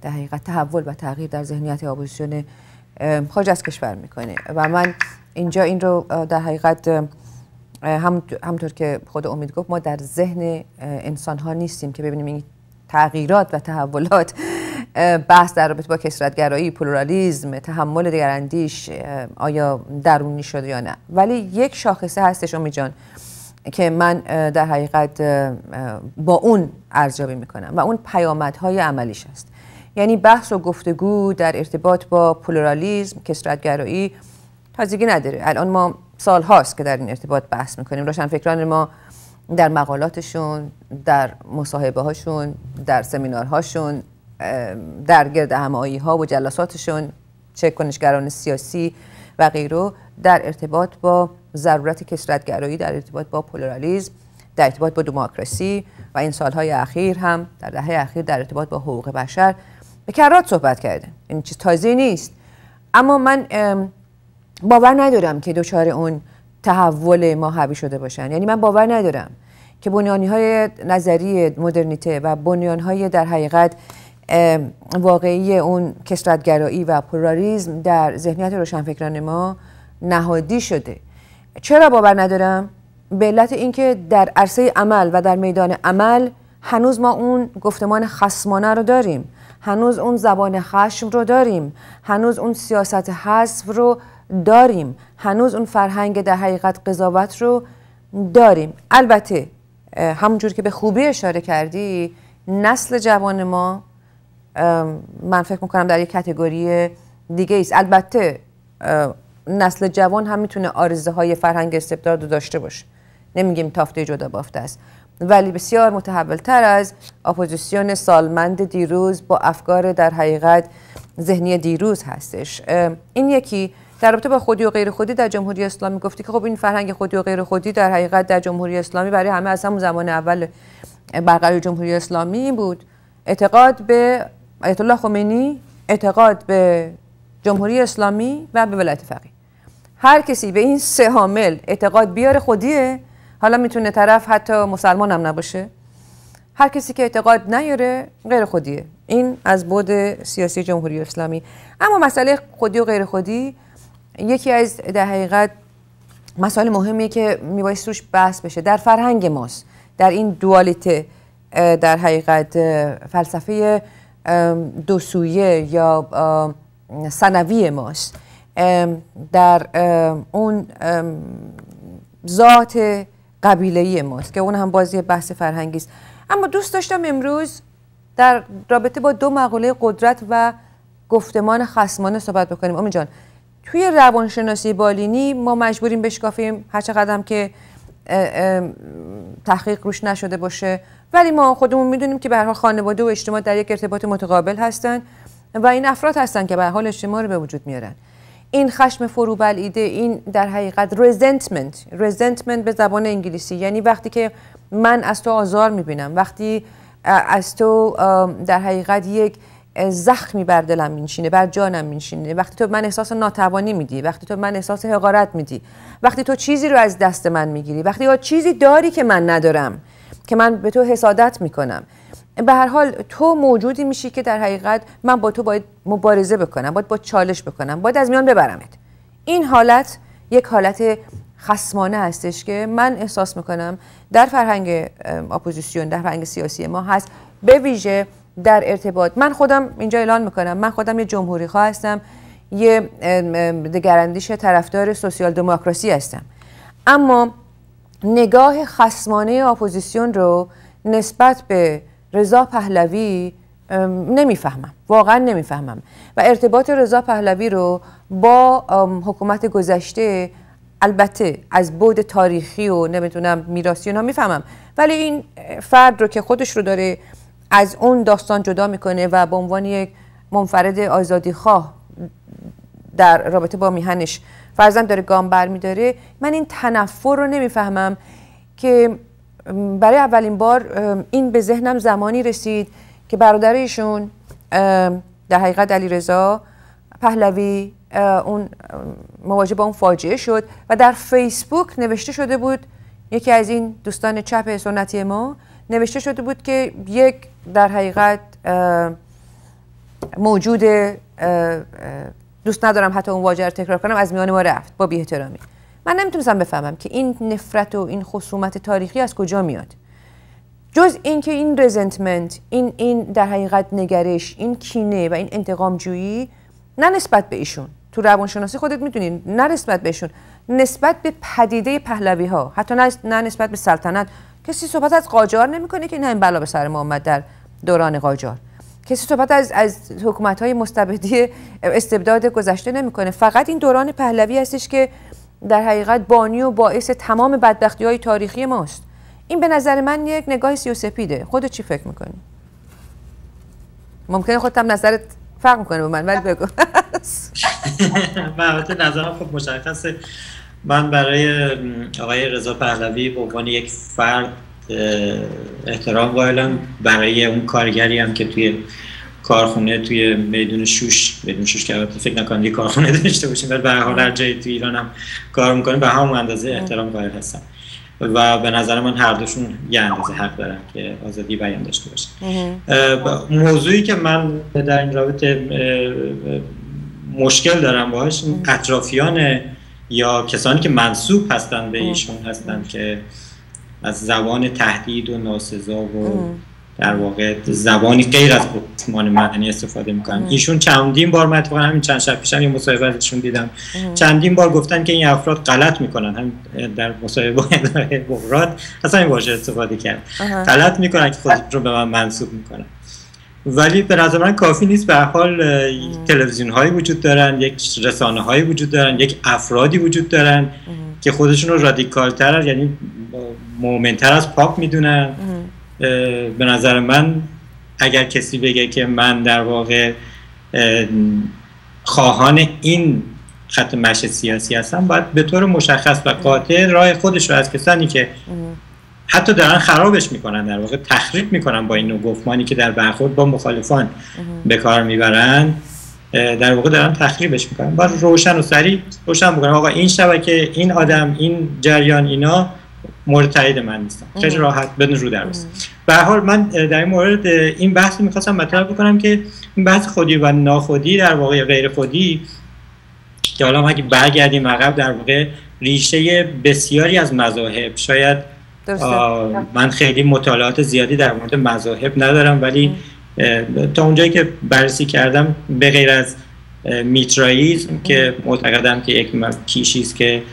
در حقیقت تحول و تغییر در ذهنیت اپوزیسیون خارج از کشور میکنه و من اینجا این رو در حقیقت هم همونطور که خود امید گفت ما در ذهن انسان ها نیستیم که ببینیم این تغییرات و تحولات بحث در رابطه با کثرت‌گرایی، پلورالیسم، تحمل دیگراندیش آیا درونی شده یا نه، ولی یک شاخصه هستش امید جان که من در حقیقت با اون ارزیابی میکنم و اون پیامدهای عملیش است. یعنی بحث و گفتگو در ارتباط با پلورالیسم، کثرت‌گرایی تازگی نداره. الان ما سال هاست که در این ارتباط بحث میکنیم. روشنفکران ما در مقالاتشون، در مصاحبه هاشون، در سمینارهاشون، در گرد همایی ها و جلساتشون، چه کنشگران سیاسی و غیره، در ارتباط با ضرورت کثرت‌گرایی، در ارتباط با پلورالیسم، در ارتباط با دموکراسی و این سالهای اخیر هم در دهه اخیر در ارتباط با حقوق بشر به کرات صحبت کردن. این چیز تازه نیست، اما من باور ندارم که دچار اون تحول ما حوی شده باشن. یعنی من باور ندارم که بنیان‌های نظری مدرنیته و بنیان‌های در حقیقت واقعی اون کثرت‌گرایی و پلورالیسم در ذهنیت روشنفکران ما نهادی شده. چرا باور ندارم؟ به علت اینکه در عرصه عمل و در میدان عمل هنوز ما اون گفتمان خصمانه رو داریم، هنوز اون زبان خشم رو داریم، هنوز اون سیاست حذف رو داریم، هنوز اون فرهنگ در حقیقت قضاوت رو داریم. البته همونجور که به خوبی اشاره کردی، نسل جوان ما من فکر میکنم در یک کاتگوری دیگه ایست. البته نسل جوان هم میتونه آرزه های فرهنگ استبداد رو داشته باشه، نمیگیم تافته جدا بافته است، ولی بسیار متحول تر از اپوزیسیون سالمند دیروز با افکار در حقیقت ذهنی دیروز هستش. این یکی. در رابطه با خودی و غیر خودی در جمهوری اسلامی گفتی که خب این فرهنگ خودی و غیر خودی در حقیقت در جمهوری اسلامی برای همه از همون زمان اول برقراری جمهوری اسلامی بود. اعتقاد به آیت الله خمینی، اعتقاد به جمهوری اسلامی و به ولایت فقیه. هر کسی به این سه عامل اعتقاد بیاره خودیه، حالا میتونه طرف حتی مسلمان هم نباشه. هر کسی که اعتقاد نیاره غیر خودیه. این از بعد سیاسی جمهوری اسلامی. اما مسئله خودی و غیر خودی یکی از در حقیقت مسائل مهمیه که میبایست روش بحث بشه در فرهنگ ماست، در این دوالیته، در حقیقت فلسفه دو سویه یا ثانوی ماست، در اون ذات قبیله‌ای ماست که اون هم بازی بحث فرهنگی است. اما دوست داشتم امروز در رابطه با دو مقوله قدرت و گفتمان خصمانه صحبت بکنیم. امید جان، توی روانشناسی بالینی ما مجبوریم بشکافیم، هر چقدر که تحقیق روش نشده باشه، ولی ما خودمون میدونیم که به هر حال خانواده و اجتماع در یک ارتباط متقابل هستن و این افراد هستن که به هر حال اجتماع رو به وجود میارن. این خشم فروبلعیده، این در حقیقت resentment resentment به زبان انگلیسی، یعنی وقتی که من از تو آزار میبینم، وقتی از تو در حقیقت یک زخمی بر دلم میشینه، بر جانم میشینه، وقتی تو من احساس ناتوانی میدی، وقتی تو من احساس حقارت میدی، وقتی تو چیزی رو از دست من میگیری، وقتی تو چیزی داری که من ندارم که من به تو حسادت میکنم، به هر حال تو موجودی میشی که در حقیقت من با تو باید مبارزه بکنم، باید با چالش بکنم، باید از میان ببرمت. این حالت یک حالت خصمانه هستش که من احساس میکنم در فرهنگ اپوزیسیون، در فرهنگ سیاسی ما هست، به ویژه در ارتباط. من خودم اینجا اعلان میکنم، من خودم یه جمهوری خواه هستم، یه دگراندیش طرفدار سوسیال دموکراسی هستم، اما نگاه خصمانه اپوزیسیون رو نسبت به رضا پهلوی نمیفهمم، واقعا نمیفهمم و ارتباط رضا پهلوی رو با حکومت گذشته البته از بعد تاریخی و نمیدونم میراثی اونا میفهمم، ولی این فرد رو که خودش رو داره از اون داستان جدا میکنه و به عنوان یک منفرد آزادی خواه در رابطه با میهنش فرضاً داره گام برمیداره، من این تنفر رو نمیفهمم که برای اولین بار این به ذهنم زمانی رسید که برادر ایشون در حقیقت علیرضا پهلوی اون مواجه با اون فاجعه شد و در فیسبوک نوشته شده بود، یکی از این دوستان چپ سنتی ما نوشته شده بود که یک در حقیقت موجود دوست ندارم حتی اون واژه رو تکرار کنم از میان ما رفت با بی‌احترامی. من نمیتونستم بفهمم که این نفرت و این خصومت تاریخی از کجا میاد، جز اینکه این رزنتمنت، این این در حقیقت نگرش، این کینه و این انتقام جویی نه نسبت به ایشون، تو روانشناسی خودت میدونین، نه نسبت به ایشون، نسبت به پدیده پهلوی ها، حتی نه نسبت به سلطنت. کسی صحبت از قاجار نمیکنه که این بلا به سر ما اومد در دوران قاجار. کسی صحبت از از حکومت‌های مستبدی استبداد گذشته نمیکنه. فقط این دوران پهلوی هستش که در حقیقت بانی و باعث تمام بدبختی‌های تاریخی ماست. این به نظر من یک نگاه سیاه‌وسپیده. خودت چی فکر میکنی؟ ممکنه خودت هم نظرت فرق میکنه با من، ولی بگو. من البته نظرم خب مشخصه. من برای آقای رضا پهلوی به عنوان یک فرد احترام قائلم، برای اون کارگری هم که توی کارخونه توی میدون شوش، میدون شوش که البته فکر نکنم یه کارخونه داشته باشیم، ولی به هر حال هر جایی توی ایران هم کار میکنه، به همون اندازه احترام قائل هستم و به نظر من هر دوشون یه اندازه حق دارن که آزادی بیان داشته باشن. موضوعی که من در این رابطه مشکل دارم باهاش اطرافیان یا کسانی که منسوب هستن به ایشون هستن که از زبان تهدید و ناسزا و در واقع زبانی غیر از گفتمان مدنی استفاده میکنن. ایشون چندین بار، من اتفاقا همین چند شب پیشم یه مصاحبه ازشون دیدم، چندین بار گفتن که این افراد غلط میکنن. هم در مصاحبه با بغرات اصلا این واژه استفاده کرد، غلط میکنن که خودشون رو به من منسوب میکنن. ولی به نظر من کافی نیست. به هر حال تلویزیون هایی وجود دارن، یک رسانه هایی وجود دارن، یک افرادی وجود دارن که خودشون رو رادیکال تر، یعنی مومنتر از پاپ میدونن. به نظر من اگر کسی بگه که من در واقع خواهان این خط مشی سیاسی هستم، باید به طور مشخص و قاطع راه خودش رو از کسانی که حتی دارن خرابش میکنن، در واقع تخریب میکنن با این نوع گفتمانی که در برخورد با مخالفان به کار میبرن، در واقع دارن تخریبش میکنن. باید روشن و صریح روشن بکنم آقا این شبکه، این آدم، این جریان، اینا مورد تایید من نیستن. خیلی راحت بدون رو در بس. به هر حال من در این مورد این بحث میخواستم مطرح بکنم که این بحث خودی و ناخودی، در واقع غیر خودی، که حالا ما اگه برگردیم عقب، در واقع ریشه بسیاری از مذاهب، شاید من خیلی مطالعات زیادی در مورد مذاهب ندارم، ولی تا اونجایی که بررسی کردم به غیر از میترائیسم که معتقدم که یک کیشی است که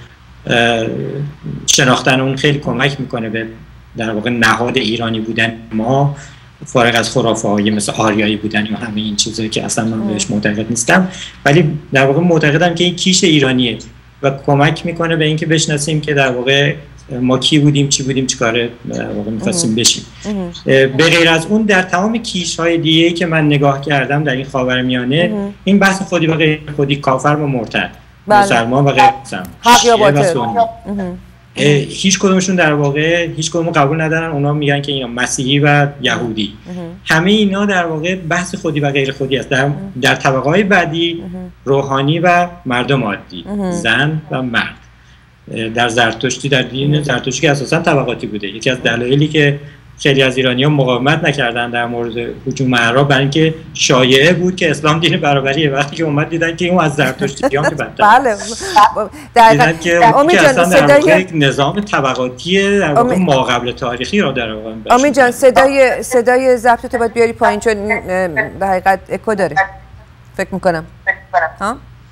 شناختن اون خیلی کمک میکنه به در واقع نهاد ایرانی بودن ما، فارغ از خرافه هایی مثل آریایی بودن و همه این چیزایی که اصلا من بهش معتقد نیستم، ولی در واقع معتقدم که این کیش ایرانیه و کمک میکنه به اینکه بشناسیم که در واقع ما کی بودیم، چی بودیم، چی کاره واقعا می‌خواستیم بشیم. به غیر از اون در تمام کیش‌های دیگه‌ای که من نگاه کردم در این خاورمیانه، این بحث خودی و غیر خودی، کافر و مرتد، مسلمان و غیر مسلمان، حق یا باطل، هیچ کدومشون در واقع هیچ کدوم قبول ندارن. اونا میگن که اینا مسیحی و یهودی، همه اینا در واقع بحث خودی و غیر خودی است. در در طبقه‌های بعدی روحانی و مردم عادی، زن و مرد. در زرتشتی، در دین زرتشتی که اساساً طبقاتی بوده، یکی از دلایلی که خیلی از ایرانی‌ها مقاومت نکردن در مورد هجوم اعراب برای اینکه شایعه بود که اسلام دین برابریه. وقتی که اومد دیدن که اون از زرتشتیان که بدتر، بله دیدن که امید جان صدای یک نظام طبقاتی در واقع ماقبل تاریخی را در واقع. امید جان صدای صدای ضبطت باید بیاری پایین، چون در حقیقت اکو داره فکر می‌کنم. ها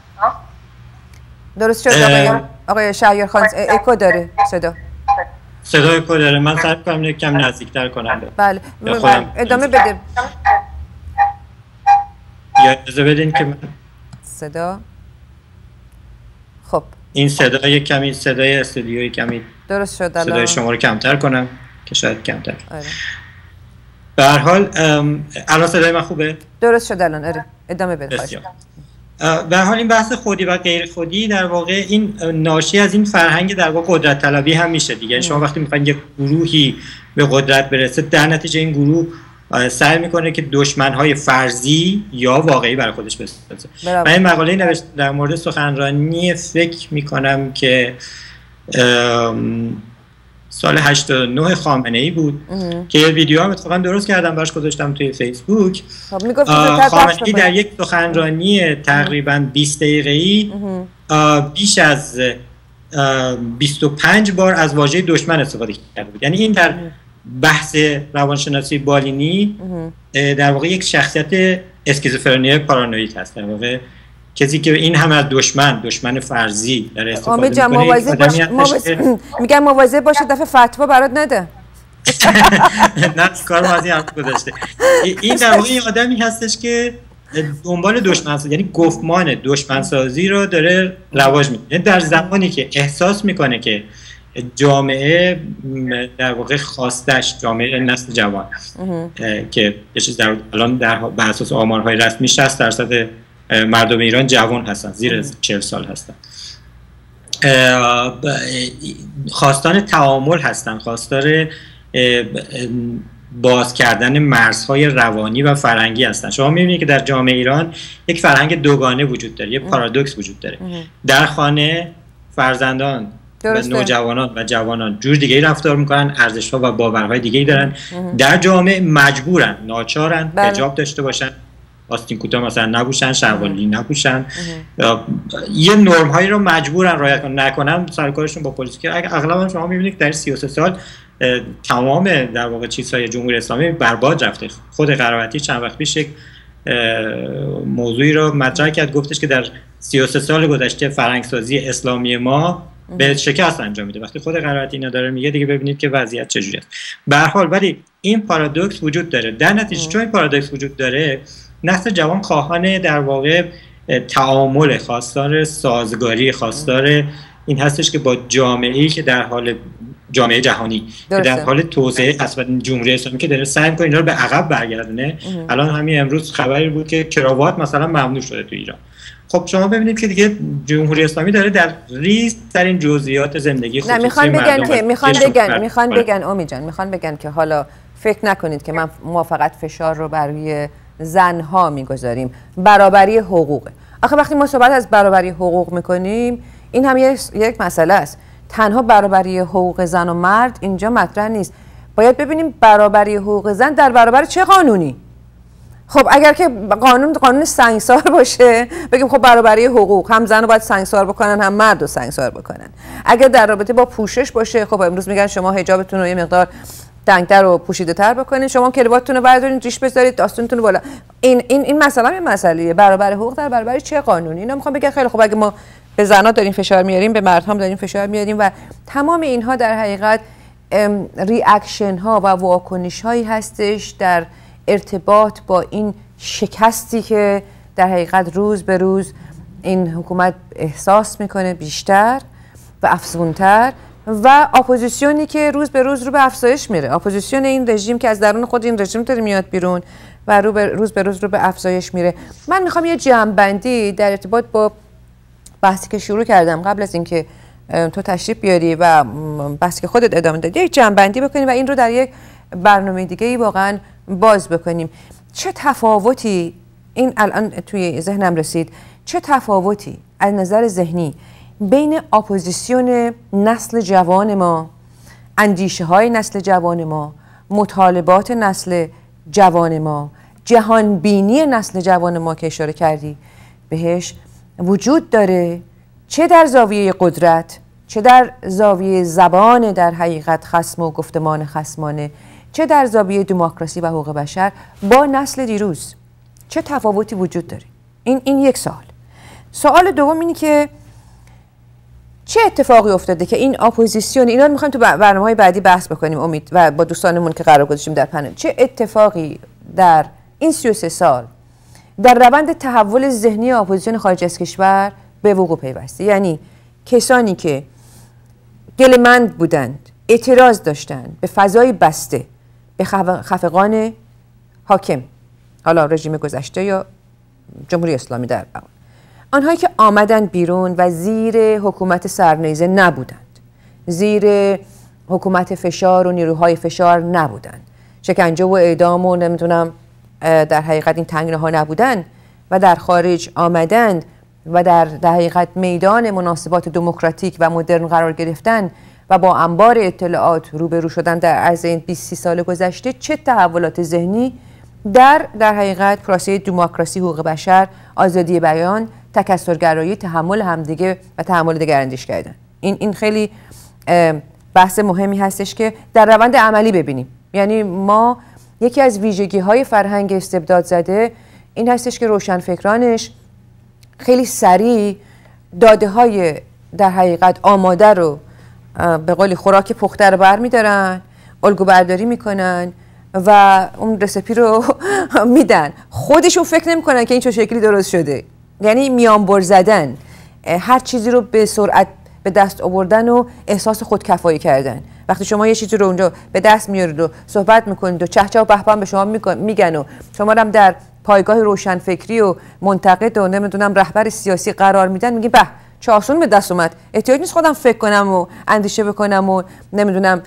درست شد آقای آقای شهریار خان؟ اکو داره صدا. صدای اکو داره. من سعی کنم یک کم نزدیکتر کنم. بله ادامه بده. یا اجازه بدین که من صدا. خب این صدا یک کمی، صدای استودیوی کمی درست شد. صدای شما رو کمتر کنم که شاید کمتر. آره. به هر حال الان صدای من خوبه؟ درست شد الان. آره ادامه بده. به حال این بحث خودی و غیر خودی در واقع این ناشی از این فرهنگ در واقع قدرت طلبی هم میشه دیگه. شما وقتی میخواین یک گروهی به قدرت برسه، در نتیجه این گروه سعی میکنه که دشمنهای فرضی یا واقعی برای خودش بسازه. من این مقاله نوشتم در مورد سخنرانی، فکر میکنم که سال هشتاد و نه خامنه‌ای بود که یه ویدیو هم اتفاقا درست کردم براش گذاشتم توی فیسبوک. خامنه‌ای در یک سخنرانی تقریبا بیست دقیقه‌ای بیش از بیست و پنج بار از واژه دشمن استفاده کرده بود. یعنی این در بحث روانشناسی بالینی در واقع یک شخصیت اسکیزوفرنی پارانوید هست، در واقع کسی که این هم از دشمن دشمن فرضی در استفاده میکنه. مواظب باش، مواظب میگم مواظب باشه دفعه فتوا برات نده. نه کارو از این حرف گذاشته. این در واقع این آدمی هستش که دنبال دشمن سازی، یعنی گفتمان دشمن سازی رو داره رواج میده. یعنی در زمانی که احساس میکنه که جامعه در واقع خواستش جامعه نسل جوان که یه چیز در الان در بر اساس آمارهای رسمی شصت درصد مردم ایران جوان هستن، زیر چهل سال هستن، خواستان تعامل هستن، خواستار باز کردن مرزهای روانی و فرهنگی هستن. شما می‌بینید که در جامعه ایران یک فرهنگ دوگانه وجود داره، یک پارادوکس وجود داره. در خانه فرزندان و نوجوانان و جوانان جور دیگه‌ای رفتار میکنن، ارزش‌ها و باورهای دیگه‌ای دارن. در جامعه مجبورن، ناچارن حجاب داشته باشن، آستین کوتاه مثلا نپوشن، شلواری نپوشن، یه نرم هایی رو مجبورن رعایت کنن، نکنن سرکارشون با پلیس. که اغلب شما میبینید در سی و سه سال تمام در واقع چیزهای جمهوری اسلامی برباد رفته. خود قرائتی چند وقت پیش یک موضوعی رو مطرح کرد، گفتش که در سی و سه سال گذشته فرهنگسازی اسلامی ما به شکست انجام میده. وقتی خود قرائتی اینا داره میگه دیگه ببینید که وضعیت چجوری است. به هر حال ولی این پارادوکس وجود داره. در نتیجه چون این پارادوکس وجود داره، نسل جوان خواهان در واقع تعامل، خواستار سازگاری، خواستار این هستش که با جامعه‌ای که در حال جامعه جهانی که در حال توسعه هست و جمهوری اسلامی که داره سعی می‌کنه اینا رو به عقب برگردونه. الان همین امروز خبری بود که کراوات مثلا ممنوع شده تو ایران. خب شما ببینید که دیگه جمهوری اسلامی داره در ریز در این جزئیات زندگی خصوصی نه میخوان بگن که میخوان بگن میخوان بگن امید جان میخوان بگن که حالا فکر نکنید که من ما فقط فشار رو بر روی زنها میگذاریم، برابری حقوقه. آخه وقتی ما صحبت از برابری حقوق میکنیم این هم یک مسئله است. تنها برابری حقوق زن و مرد اینجا مطرح نیست. باید ببینیم برابری حقوق زن در برابر چه قانونی. خب اگر که قانون قانون سنگسار باشه بگیم خب برابری حقوق، هم زن رو باید سنگسار بکنن هم مرد رو سنگسار بکنن. اگر در رابطه با پوشش باشه، خب امروز میگن شما حجابتون رو یه مقدار تنگ‌تر و پوشیده‌تر بکنید، شما کراواتتون رو بردارید ریش بذارید، داستونتون رو بالا. این این این مسئله یه مسئله برابر حقوق در برابر چه قانونی. اینا میخوام بگم خیلی خب اگه ما به زن‌ها داریم فشار میاریم، به مردها هم داریم فشار میاریم و تمام اینها در حقیقت ریاکشن ها و واکنش هایی هستش در ارتباط با این شکستی که در حقیقت روز به روز این حکومت احساس میکنه بیشتر و افزونتر و اپوزیسیونی که روز به روز رو به افزایش میره. اپوزیسیون این رژیم که از درون خود این رژیم داره میاد بیرون و رو به روز به روز رو به افزایش میره. من میخوام یه جمع‌بندی در ارتباط با بحثی که شروع کردم قبل از اینکه تو تشریف بیاری و بحثی که خودت ادامه دادی یک جمع‌بندی بکنیم و این رو در یک برنامه دیگه ای واقعا باز بکنیم. چه تفاوتی این الان توی ذهنم رسید، چه تفاوتی از نظر ذهنی بین اپوزیسیون نسل جوان ما، اندیشه های نسل جوان ما، مطالبات نسل جوان ما، جهانبینی نسل جوان ما که اشاره کردی بهش وجود داره، چه در زاویه قدرت، چه در زاویه زبان در حقیقت خصم و گفتمان خصمانه، چه در زاویه دموکراسی و حقوق بشر با نسل دیروز چه تفاوتی وجود داره؟ این این یک سوال. سوال دوم اینه که چه اتفاقی افتاده که این اپوزیسیون، اینا رو میخوایم تو برنامه‌های بعدی بحث بکنیم امید و با دوستانمون که قرار گذاشتیم در پنل، چه اتفاقی در این سی و سه سال در روند تحول ذهنی اپوزیسیون خارج از کشور به وقوع پیوسته؟ یعنی کسانی که گله‌مند بودند، اعتراض داشتند به فضای بسته، به خفقان حاکم، حالا رژیم گذشته یا جمهوری اسلامی در بقا، آنهایی که آمدند بیرون و زیر حکومت سرنیزه نبودند، زیر حکومت فشار و نیروهای فشار نبودند، شکنجه و اعدام و نمیدونم در حقیقت این تنگنه ها نبودند و در خارج آمدند و در, در حقیقت میدان مناسبات دموکراتیک و مدرن قرار گرفتن و با انبار اطلاعات روبرو شدن در عرض این بیست سال گذشته، چه تحولات ذهنی در در حقیقت پروسه دموکراسی، حقوق بشر، آزادی بیان، تکثرگرایی، تحمل همدیگه و تحمل دگراندیش کردن. این این خیلی بحث مهمی هستش که در روند عملی ببینیم. یعنی ما یکی از ویژگی های فرهنگ استبداد زده این هستش که روشنفکرانش خیلی سریع داده های در حقیقت آماده رو به قولی خوراک پخته رو برمیدارن، الگو برداری میکنن و اون رسپی رو میدن. خودشون فکر نمیکنن که این چه شکلی درست شده. یعنی میانبر زدن، هر چیزی رو به سرعت به دست آوردن و احساس خودکفایی کردن. وقتی شما یه چیزی رو اونجا به دست میارید و صحبت میکنید و چهچه و بهبهم به شما میگن و شما هم در پایگاه روشنفکری و منتقد و نمیدونم رهبر سیاسی قرار میدن، میگی به چه آسون به دست اومد، احتیاج نیست خودم فکر کنم و اندیشه بکنم و نمیدونم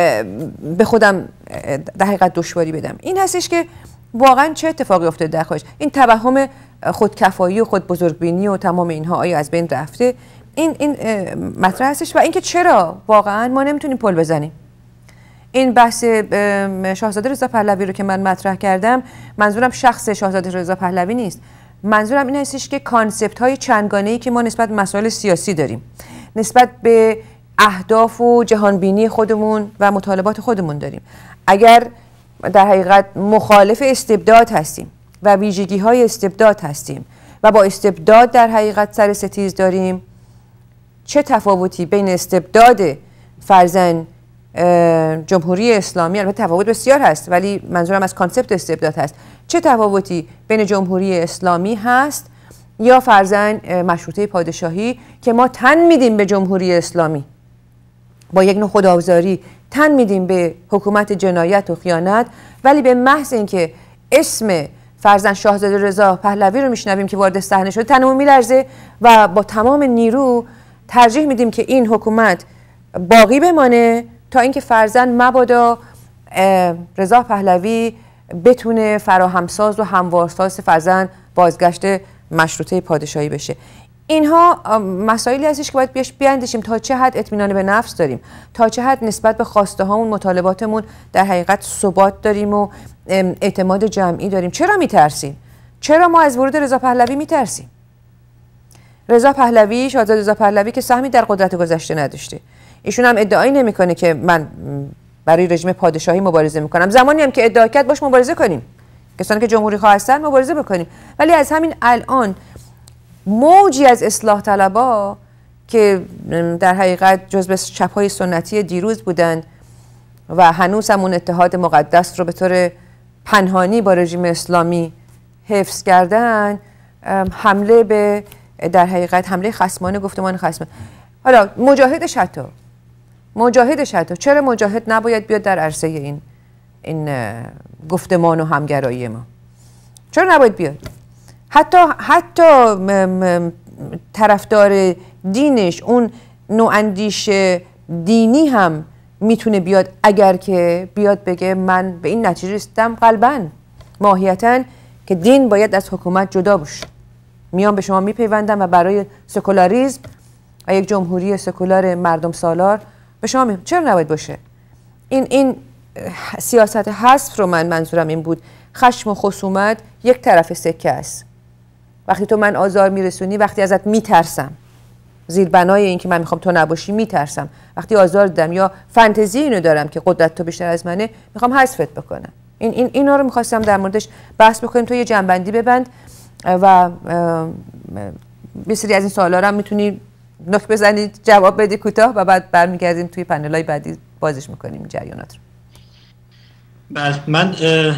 به خودم در حقیقت دشواری بدم. این هستش که واقعا چه اتفاقی افتاده در خارج. این توهم خودکفایی و خود بزرگبینی و تمام اینها آیا از بین رفته؟ این این مطرح هستش و اینکه چرا واقعا ما نمیتونیم پل بزنیم. این بحث شاهزاده رضا پهلوی رو که من مطرح کردم، منظورم شخص شاهزاده رضا پهلوی نیست. منظورم این هستش که کانسپت های چندگانه‌ای که ما نسبت به مسائل سیاسی داریم، نسبت به اهداف و جهانبینی خودمون و مطالبات خودمون داریم، اگر در حقیقت مخالف استبداد هستیم و ویژگی های استبداد هستیم و با استبداد در حقیقت سر ستیز داریم، چه تفاوتی بین استبداد فرضاً جمهوری اسلامی، البته تفاوت بسیار هست ولی منظورم از کانسپت استبداد هست، چه تفاوتی بین جمهوری اسلامی هست یا فرضاً مشروطه پادشاهی که ما تن میدیم به جمهوری اسلامی، با یک نوع خودآزاری تن میدیم به حکومت جنایت و خیانت، ولی به محض اینکه اسم فرضاً شاهزاده رضا پهلوی رو میشنویم که وارد صحنه شده تنمون میلرزه و با تمام نیرو ترجیح میدیم که این حکومت باقی بمانه تا اینکه فرضاً مبادا رضا پهلوی بتونه فراهمساز و هموارساز فرضاً بازگشت مشروطه پادشاهی بشه. اینها مسائلی هستش که باید بیاش بیاندیشیم تا چه حد اطمینان به نفس داریم، تا چه حد نسبت به خواسته هامون، مطالباتمون در حقیقت ثبات داریم و اعتماد جمعی داریم. چرا میترسیم؟ چرا ما از ورود رضا پهلوی میترسیم؟ رضا پهلوی، شاهزاده رضا پهلوی که سهمی در قدرت گذشته نداشته، ایشون هم ادعایی نمیکنه که من برای رژیم پادشاهی مبارزه میکنم. زمانی هم که ادعا کرد باش مبارزه کنیم، کسانی که جمهوری خواه هستن مبارزه بکنیم، ولی از همین الان موجی از اصلاح طلبا که در حقیقت جزو چپ‌های سنتی دیروز بودند و هنوز هم اون اتحاد مقدس رو به طور پنهانی با رژیم اسلامی حفظ کردن، حمله به در حقیقت حمله خصمانه، گفتمان خصمانه. حالا مجاهدش حتی مجاهدش حتی چرا مجاهد نباید بیاد در عرصه این این گفتمان و همگرایی ما؟ چرا نباید بیاد؟ حتی حتی طرفدار دینش، اون نواندیش دینی هم میتونه بیاد، اگر که بیاد بگه من به این نتیجه رسیدم قلباً ماهیتاً که دین باید از حکومت جدا باشه، میان به شما میپیوندن و برای سکولاریسم و یک جمهوری سکولار مردم سالار به شما می... چرا نباید باشه؟ این این سیاست حذف رو من منظورم این بود. خشم و خصومت یک طرف سکه است. وقتی تو من آزار میرسونی، وقتی ازت میترسم، زیربنای این که من میخوام تو نباشی میترسم، وقتی آزار دادم یا فانتزی اینو دارم که قدرت تو بیشتر از منه، میخوام حذفت بکنم. این این اینا رو میخواستم در موردش بحث بکنیم. تو یه جنبندی ببند و یه سری از این سوالا رو هم میتونی نک بزنید، جواب بدی کوتاه و بعد برمیگردیم توی پنل‌های بعدی بازش میکنیم جریانات رو. بله، من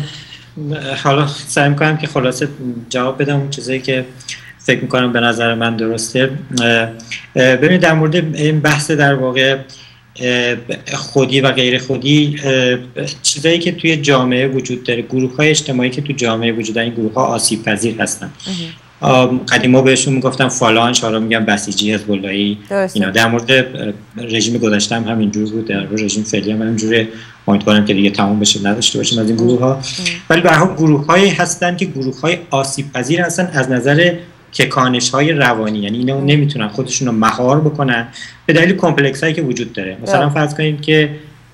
حالا سعی میکنم که خلاصه جواب بدم اون چیزایی که فکر میکنم به نظر من درسته. ببینید در مورد این بحث در واقع خودی و غیر خودی، چیزایی که توی جامعه وجود داره، گروه‌های اجتماعی که توی جامعه وجود داره، این گروه‌ها آسیب پذیر هستن. قدیما بهشون میگفتن فالانچ، حالا میگن بسیجی، حزب اللهی. اینا در مورد رژیم گذشته هم همینجور بود، در رژیم فعلی هم همینجوره. امیدوارم که دیگه تمام بشه، نداشته باشیم از این گروه ها. ولی به هر حال گروه هایی هستن که گروه های آسیب پذیر هستن از نظر تکانش های روانی، یعنی اینا نمیتونن خودشون رو مهار بکنن به دلیل کمپلکس هایی که وجود داره. مثلا فرض کنید که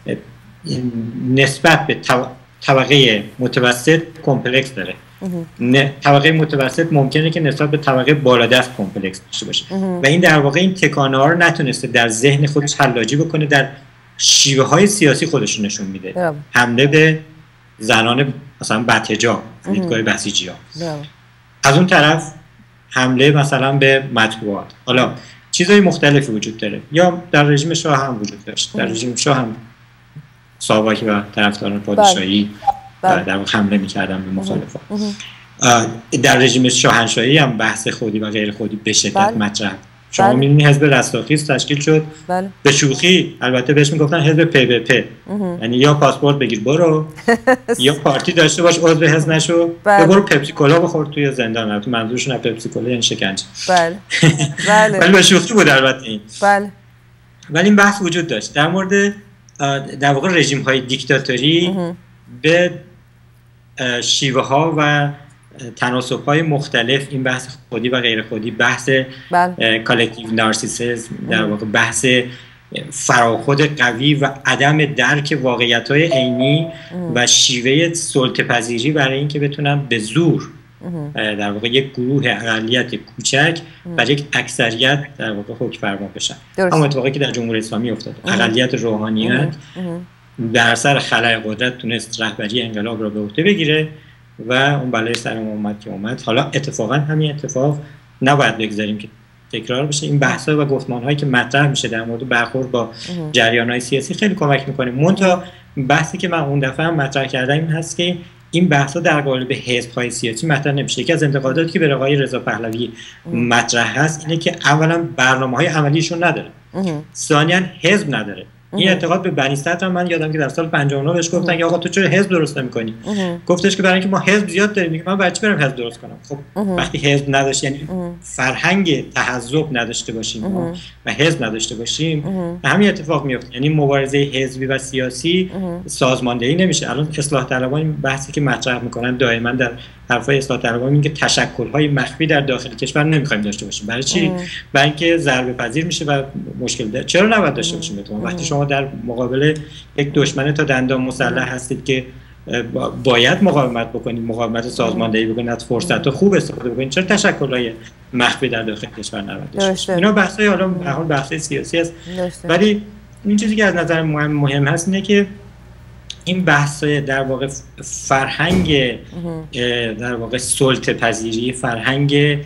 نسبت به طبقه متوسط کمپلکس داره، طبقه متوسط ممکنه که نسبت به طبقه بالادست کمپلکس داشته باشه و این در واقع این تکانه ها رو نتونسته در ذهن خودش حلاجی بکنه، در شیوه های سیاسی خودش نشون میده. حمله به زنان مثلا بدحجاب، دیدگاه بسیجی ها. از اون طرف حمله مثلا به مطبوعات. حالا چیزهای مختلفی وجود داره، یا در رژیم شاه هم وجود داشت. در رژیم شاه هم ساواک و طرفداران پادشاهی در واقع حمله می‌کردن به مخالفان. در رژیم شاهنشاهی هم بحث خودی و غیر خودی به شدت مطرح. شما بله. می‌بینید حزب رستاخیز تشکیل شد بله. به شوخی، البته بهش میگفتن حزب پی به پی، یعنی یا پاسپورت بگیر برو یا پارتی داشته باش عضو حزب نشو بله. یا برو پپسی کولا بخور توی زندان. البته منظورشون از پپسی کولا یعنی شکنجه. بله بله ولی به شوخی بود البته این. بله ولی این بحث وجود داشت در مورد در واقع رژیم‌های دیکتاتوری به شیوه ها و تناسب های مختلف، این بحث خودی و غیر خودی، بحث کالکتیو نارسیسیسم، در واقع بحث فراخود قوی و عدم درک واقعیت های عینی و شیوه سلطه پذیری برای اینکه بتونن به زور در واقع یک گروه اقلیت کوچک و یک اکثریت در واقع حکم فرما بشن. همون اتفاقی که در جمهوری اسلامی افتاد. اقلیت روحانیت در سر خلأ قدرت تونست رهبری انقلاب را به عهده بگیره و اون بلای سر اومد که اومد. حالا اتفاقا همین اتفاق نباید بگذاریم که تکرار بشه. این بحث‌ها و گفتمان‌هایی که مطرح میشه در مورد برخورد با جریان‌های سیاسی خیلی کمک می‌کنه. منتها بحثی که من اون دفعه هم مطرح کردم این هست که این بحث‌ها در قالب حزب‌های سیاسی مطرح نمیشه. یکی از انتقاداتی که به آقای رضا پهلوی مطرح هست اینه که اولا برنامه‌های عملیشون نداره، ثانیاً حزب نداره. این اعتقاد به بنی صدر من یادم که در سال پنجاه و نه بهش گفتن که آقا تو چرا حزب درست نمی‌کنی؟ گفتش که برای اینکه ما حزب زیاد داریم. میگه من برای چی برم حزب درست کنم؟ خب وقتی حزب نداشت، یعنی فرهنگ تحزب نداشته باشیم و حزب نداشته باشیم، همین اتفاق میفته. یعنی مبارزه حزبی و سیاسی سازماندهی نمیشه. الان اصلاح طلبان این بحثی که مطرح میکنن دائما در حرفای اصلاح طلبان میگه تشکل‌های مخفی در داخل کشور نمیخوایم داشته باشیم. برای چی؟ برای اینکه ضربه پذیر میشه و مشکل داره. چرا نباید داشته باشیم؟ بتون وقتی شما در مقابل یک دشمن تا دندان مسلح هستید که باید مقاومت بکنید، مقاومت سازماندهی بکنید، از فرصت خوب استفاده بکنید، چرا تشکل‌های مخفی در داخل کشور نباید داشته باشیم؟ اینا بحث‌های حالا به حال بحث‌های سیاسی است. ولی این چیزی که از نظر مهم مهم هست اینه که این بحث در واقع فرهنگ در واقع سلطه پذیری، فرهنگ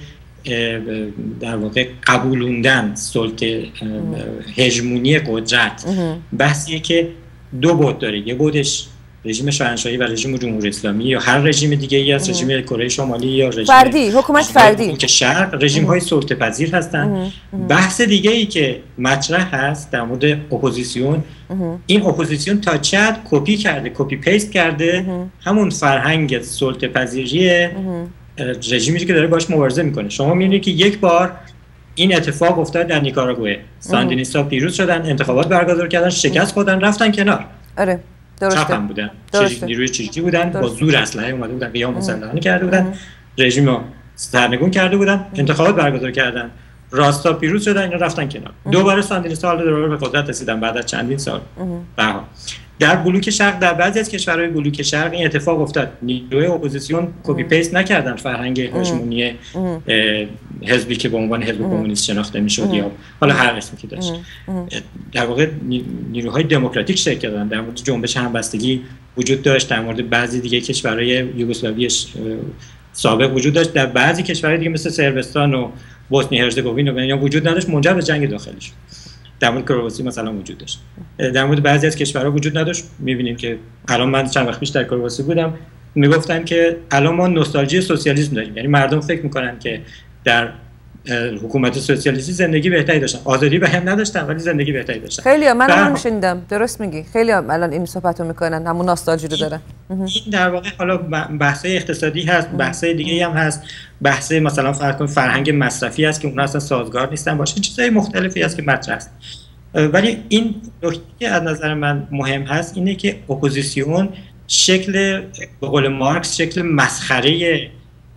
در واقع قبولوندن سلطه، هژمونی قدرت، بحثیه که دو بعد داره. یه بعدش رژیم شاهنشاهی و رژیم جمهوری اسلامی یا هر رژیم دیگه ای از رژیم کره شمالی یا رژیم فردی، حکومت فردی که شرق، رژیم های سلطه پذیر هستن. بحث دیگه ای که مطرح هست در مورد اپوزیسیون، این اپوزیسیون تا چه حد کپی کرده، کپی پیست کرده همون فرهنگ سلطه پذیری رژیمی که داره باش مبارزه میکنه. شما میبینید که یک بار این اتفاق افتاد در نیکاراگوئه، ساندینیستا پیروز شدن، انتخابات برگزار کردن، شکست خوردن، رفتن کنار. آره درسته. چپ هم بودن، چریک نیروی چریکی بودن، با زور اسلحه اومده بودن، قیام مسلحانه کرده بودن، رژیم رو سرنگون کرده بودن، انتخابات برگزار کردن، راستا پیروز شدن، اینا رفتن کنار. دوباره ساندینیستا حالا دوباره به قدرت رسیدن بعد از چندین سال. بها در بلوک شرق، در بعضی از کشورهای بلوک شرق این اتفاق افتاد. نیروی اپوزیسیون کپی پیست نکردن فرهنگ هژمونی حزبی که به عنوان حزب کمونیست شناخته میشد یا حالا هر اسمی که داشت. در واقع نیروهای دموکراتیک شرکت کردن. در مورد جنبش همبستگی وجود داشت، در مورد بعضی دیگه کشورهای یوگسلاوی سابق وجود داشت، در بعضی کشورهای دیگه مثل صربستان و بوسنی هرزگوین و اینا وجود نداشت، منجر به جنگ داخلی شد. در مورد کرواسی مثلا وجود داشت، در مورد بعضی از کشورها وجود نداشت. می‌بینیم که الان من چند وقت پیش در کرواسی بودم، میگفتن که الان ما نوستالژی سوسیالیسم داریم، یعنی مردم فکر میکنن که در حکومت سوسیالیستی زندگی بهتری داشتن، آزادی به هم نداشتن ولی زندگی بهتری داشتن. خیلی‌ها من هم شنیدم، درست میگی، خیلی‌ها الان این صحبتو میکنن، همون نوستالژی رو دارن. این در واقع حالا بحث‌های اقتصادی هست، بحث‌های دیگه‌ای هم هست، بحث مثلا فرق فرهنگ مصرفی هست که اون اصلا سازگار نیستن باشه، چیزهای مختلفی هست که مطرح است. ولی این نکته که از نظر من مهم هست اینه که اپوزیسیون شکل به قول مارکس شکل مسخره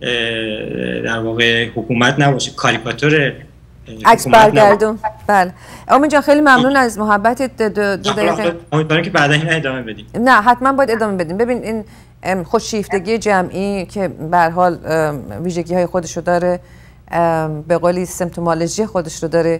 در واقع حکومت نباشه، کاریکاتور عکس برگردون. بله امید جان خیلی ممنون از محبتت. دو, دو دقیقه امیدوارم که بعدا این ادامه بدیم. نه حتما باید ادامه بدیم. ببین این خودشیفتگی جمعی که به هر حال ویژگی های خودش رو داره، به قولی سمپتومولوژی خودش رو داره،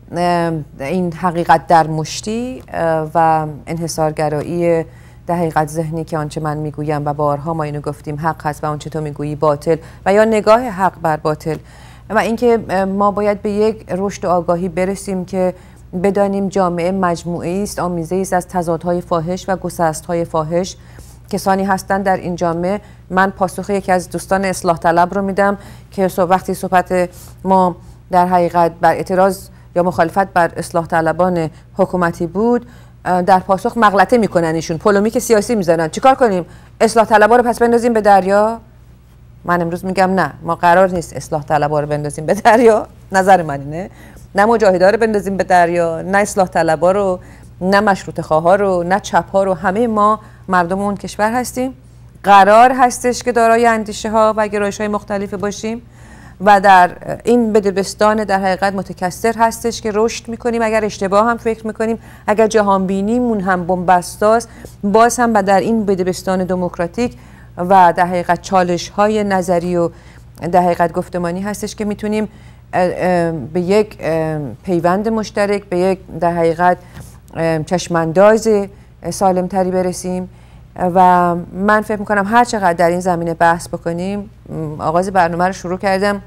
این حقیقت در مشتی و انحصارگرایی در حقیقت ذهنی که آنچه من میگویم و بارها ما اینو گفتیم حق هست و آنچه تو میگویی باطل، و یا نگاه حق بر باطل، و اینکه ما باید به یک رشد و آگاهی برسیم که بدانیم جامعه مجموعه‌ای است، آمیزه‌ای است از تضادهای فاحش و گسست‌های فاحش. کسانی هستند در این جامعه، من پاسخ یکی از دوستان اصلاح طلب رو میدم که وقتی صحبت ما در حقیقت بر اعتراض یا مخالفت بر اصلاح طلبان حکومتی بود، در پاسخ مغلطه میکنن، ایشون پولومیک سیاسی میزنن. چیکار کنیم؟ اصلاح طلبا رو پس بندازیم به دریا؟ من امروز میگم نه، ما قرار نیست اصلاح طلبا رو بندازیم به دریا. نظر من اینه، نه مجاهدا رو بندازیم به دریا، نه اصلاح طلبا رو، نه مشروطه خواها رو، نه چپ ها رو. همه ما مردم اون کشور هستیم، قرار هستش که دارای اندیشه ها و گرایش های مختلف باشیم و در این بدبستان در حقیقت متکثر هستش که رشد میکنیم. اگر اشتباه هم فکر میکنیم، اگر جهان بینیمون هم بن‌بستاست، باز هم در این بدبستان دموکراتیک و در حقیقت چالش های نظری و در حقیقت گفتمانی هستش که میتونیم به یک پیوند مشترک، به یک در حقیقت چشمانداز سالمتری برسیم. و من فکر میکنم هر چقدر در این زمینه بحث بکنیم، آغاز برنامه رو شروع کردم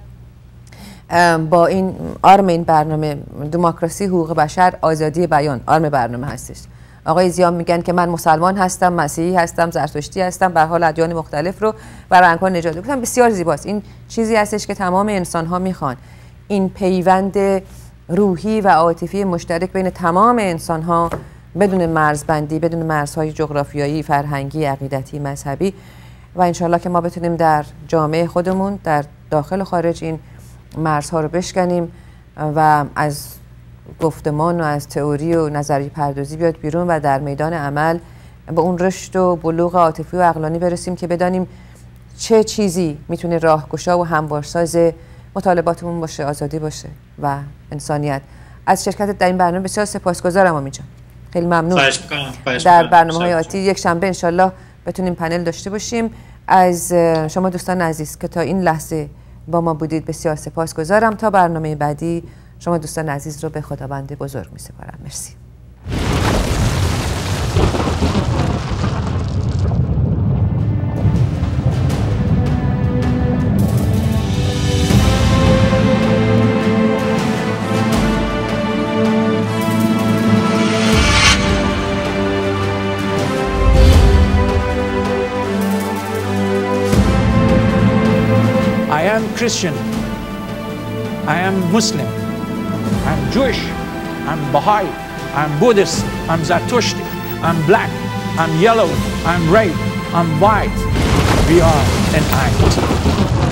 با این آرم این برنامه، دموکراسی، حقوق بشر، آزادی بیان، آرم برنامه هستش. آقای ضیا میگن که من مسلمان هستم، مسیحی هستم، زرتشتی هستم، به هر حال ادیان مختلف رو و رنگ‌ها نجات میدم. بسیار زیباست. این چیزی هستش که تمام انسان ها میخوان، این پیوند روحی و عاطفی مشترک بین تمام انسان ها بدون مرزبندی، بدون مرزهای جغرافیایی، فرهنگی، عقیدتی، مذهبی، و انشالله که ما بتونیم در جامعه خودمون در داخل و خارج این مرزها رو بشکنیم و از گفتمان و از تئوری و نظری پردازی بیاد بیرون و در میدان عمل به اون رشد و بلوغ عاطفی و عقلانی برسیم که بدانیم چه چیزی میتونه راهگشا و هموارساز مطالباتمون باشه، آزادی باشه و انسانیت. از شرکت در این برنامه بسیار سپاسگزارم امید جان. خیلی ممنون. خواهش می‌کنم. خواهش در برنامه‌های آتی یک شنبه انشالله بتونیم پنل داشته باشیم. از شما دوستان عزیز که تا این لحظه با ما بودید بسیار سپاسگزارم. تا برنامه بعدی شما دوستان عزیز رو به خداوند بزرگ می‌سپارم. مرسی. I am Christian, I am Muslim, I'm Jewish, I'm Baha'i, I'm Buddhist, I'm Zatoshti, I'm black, I'm yellow, I'm red, I'm white. We are an act.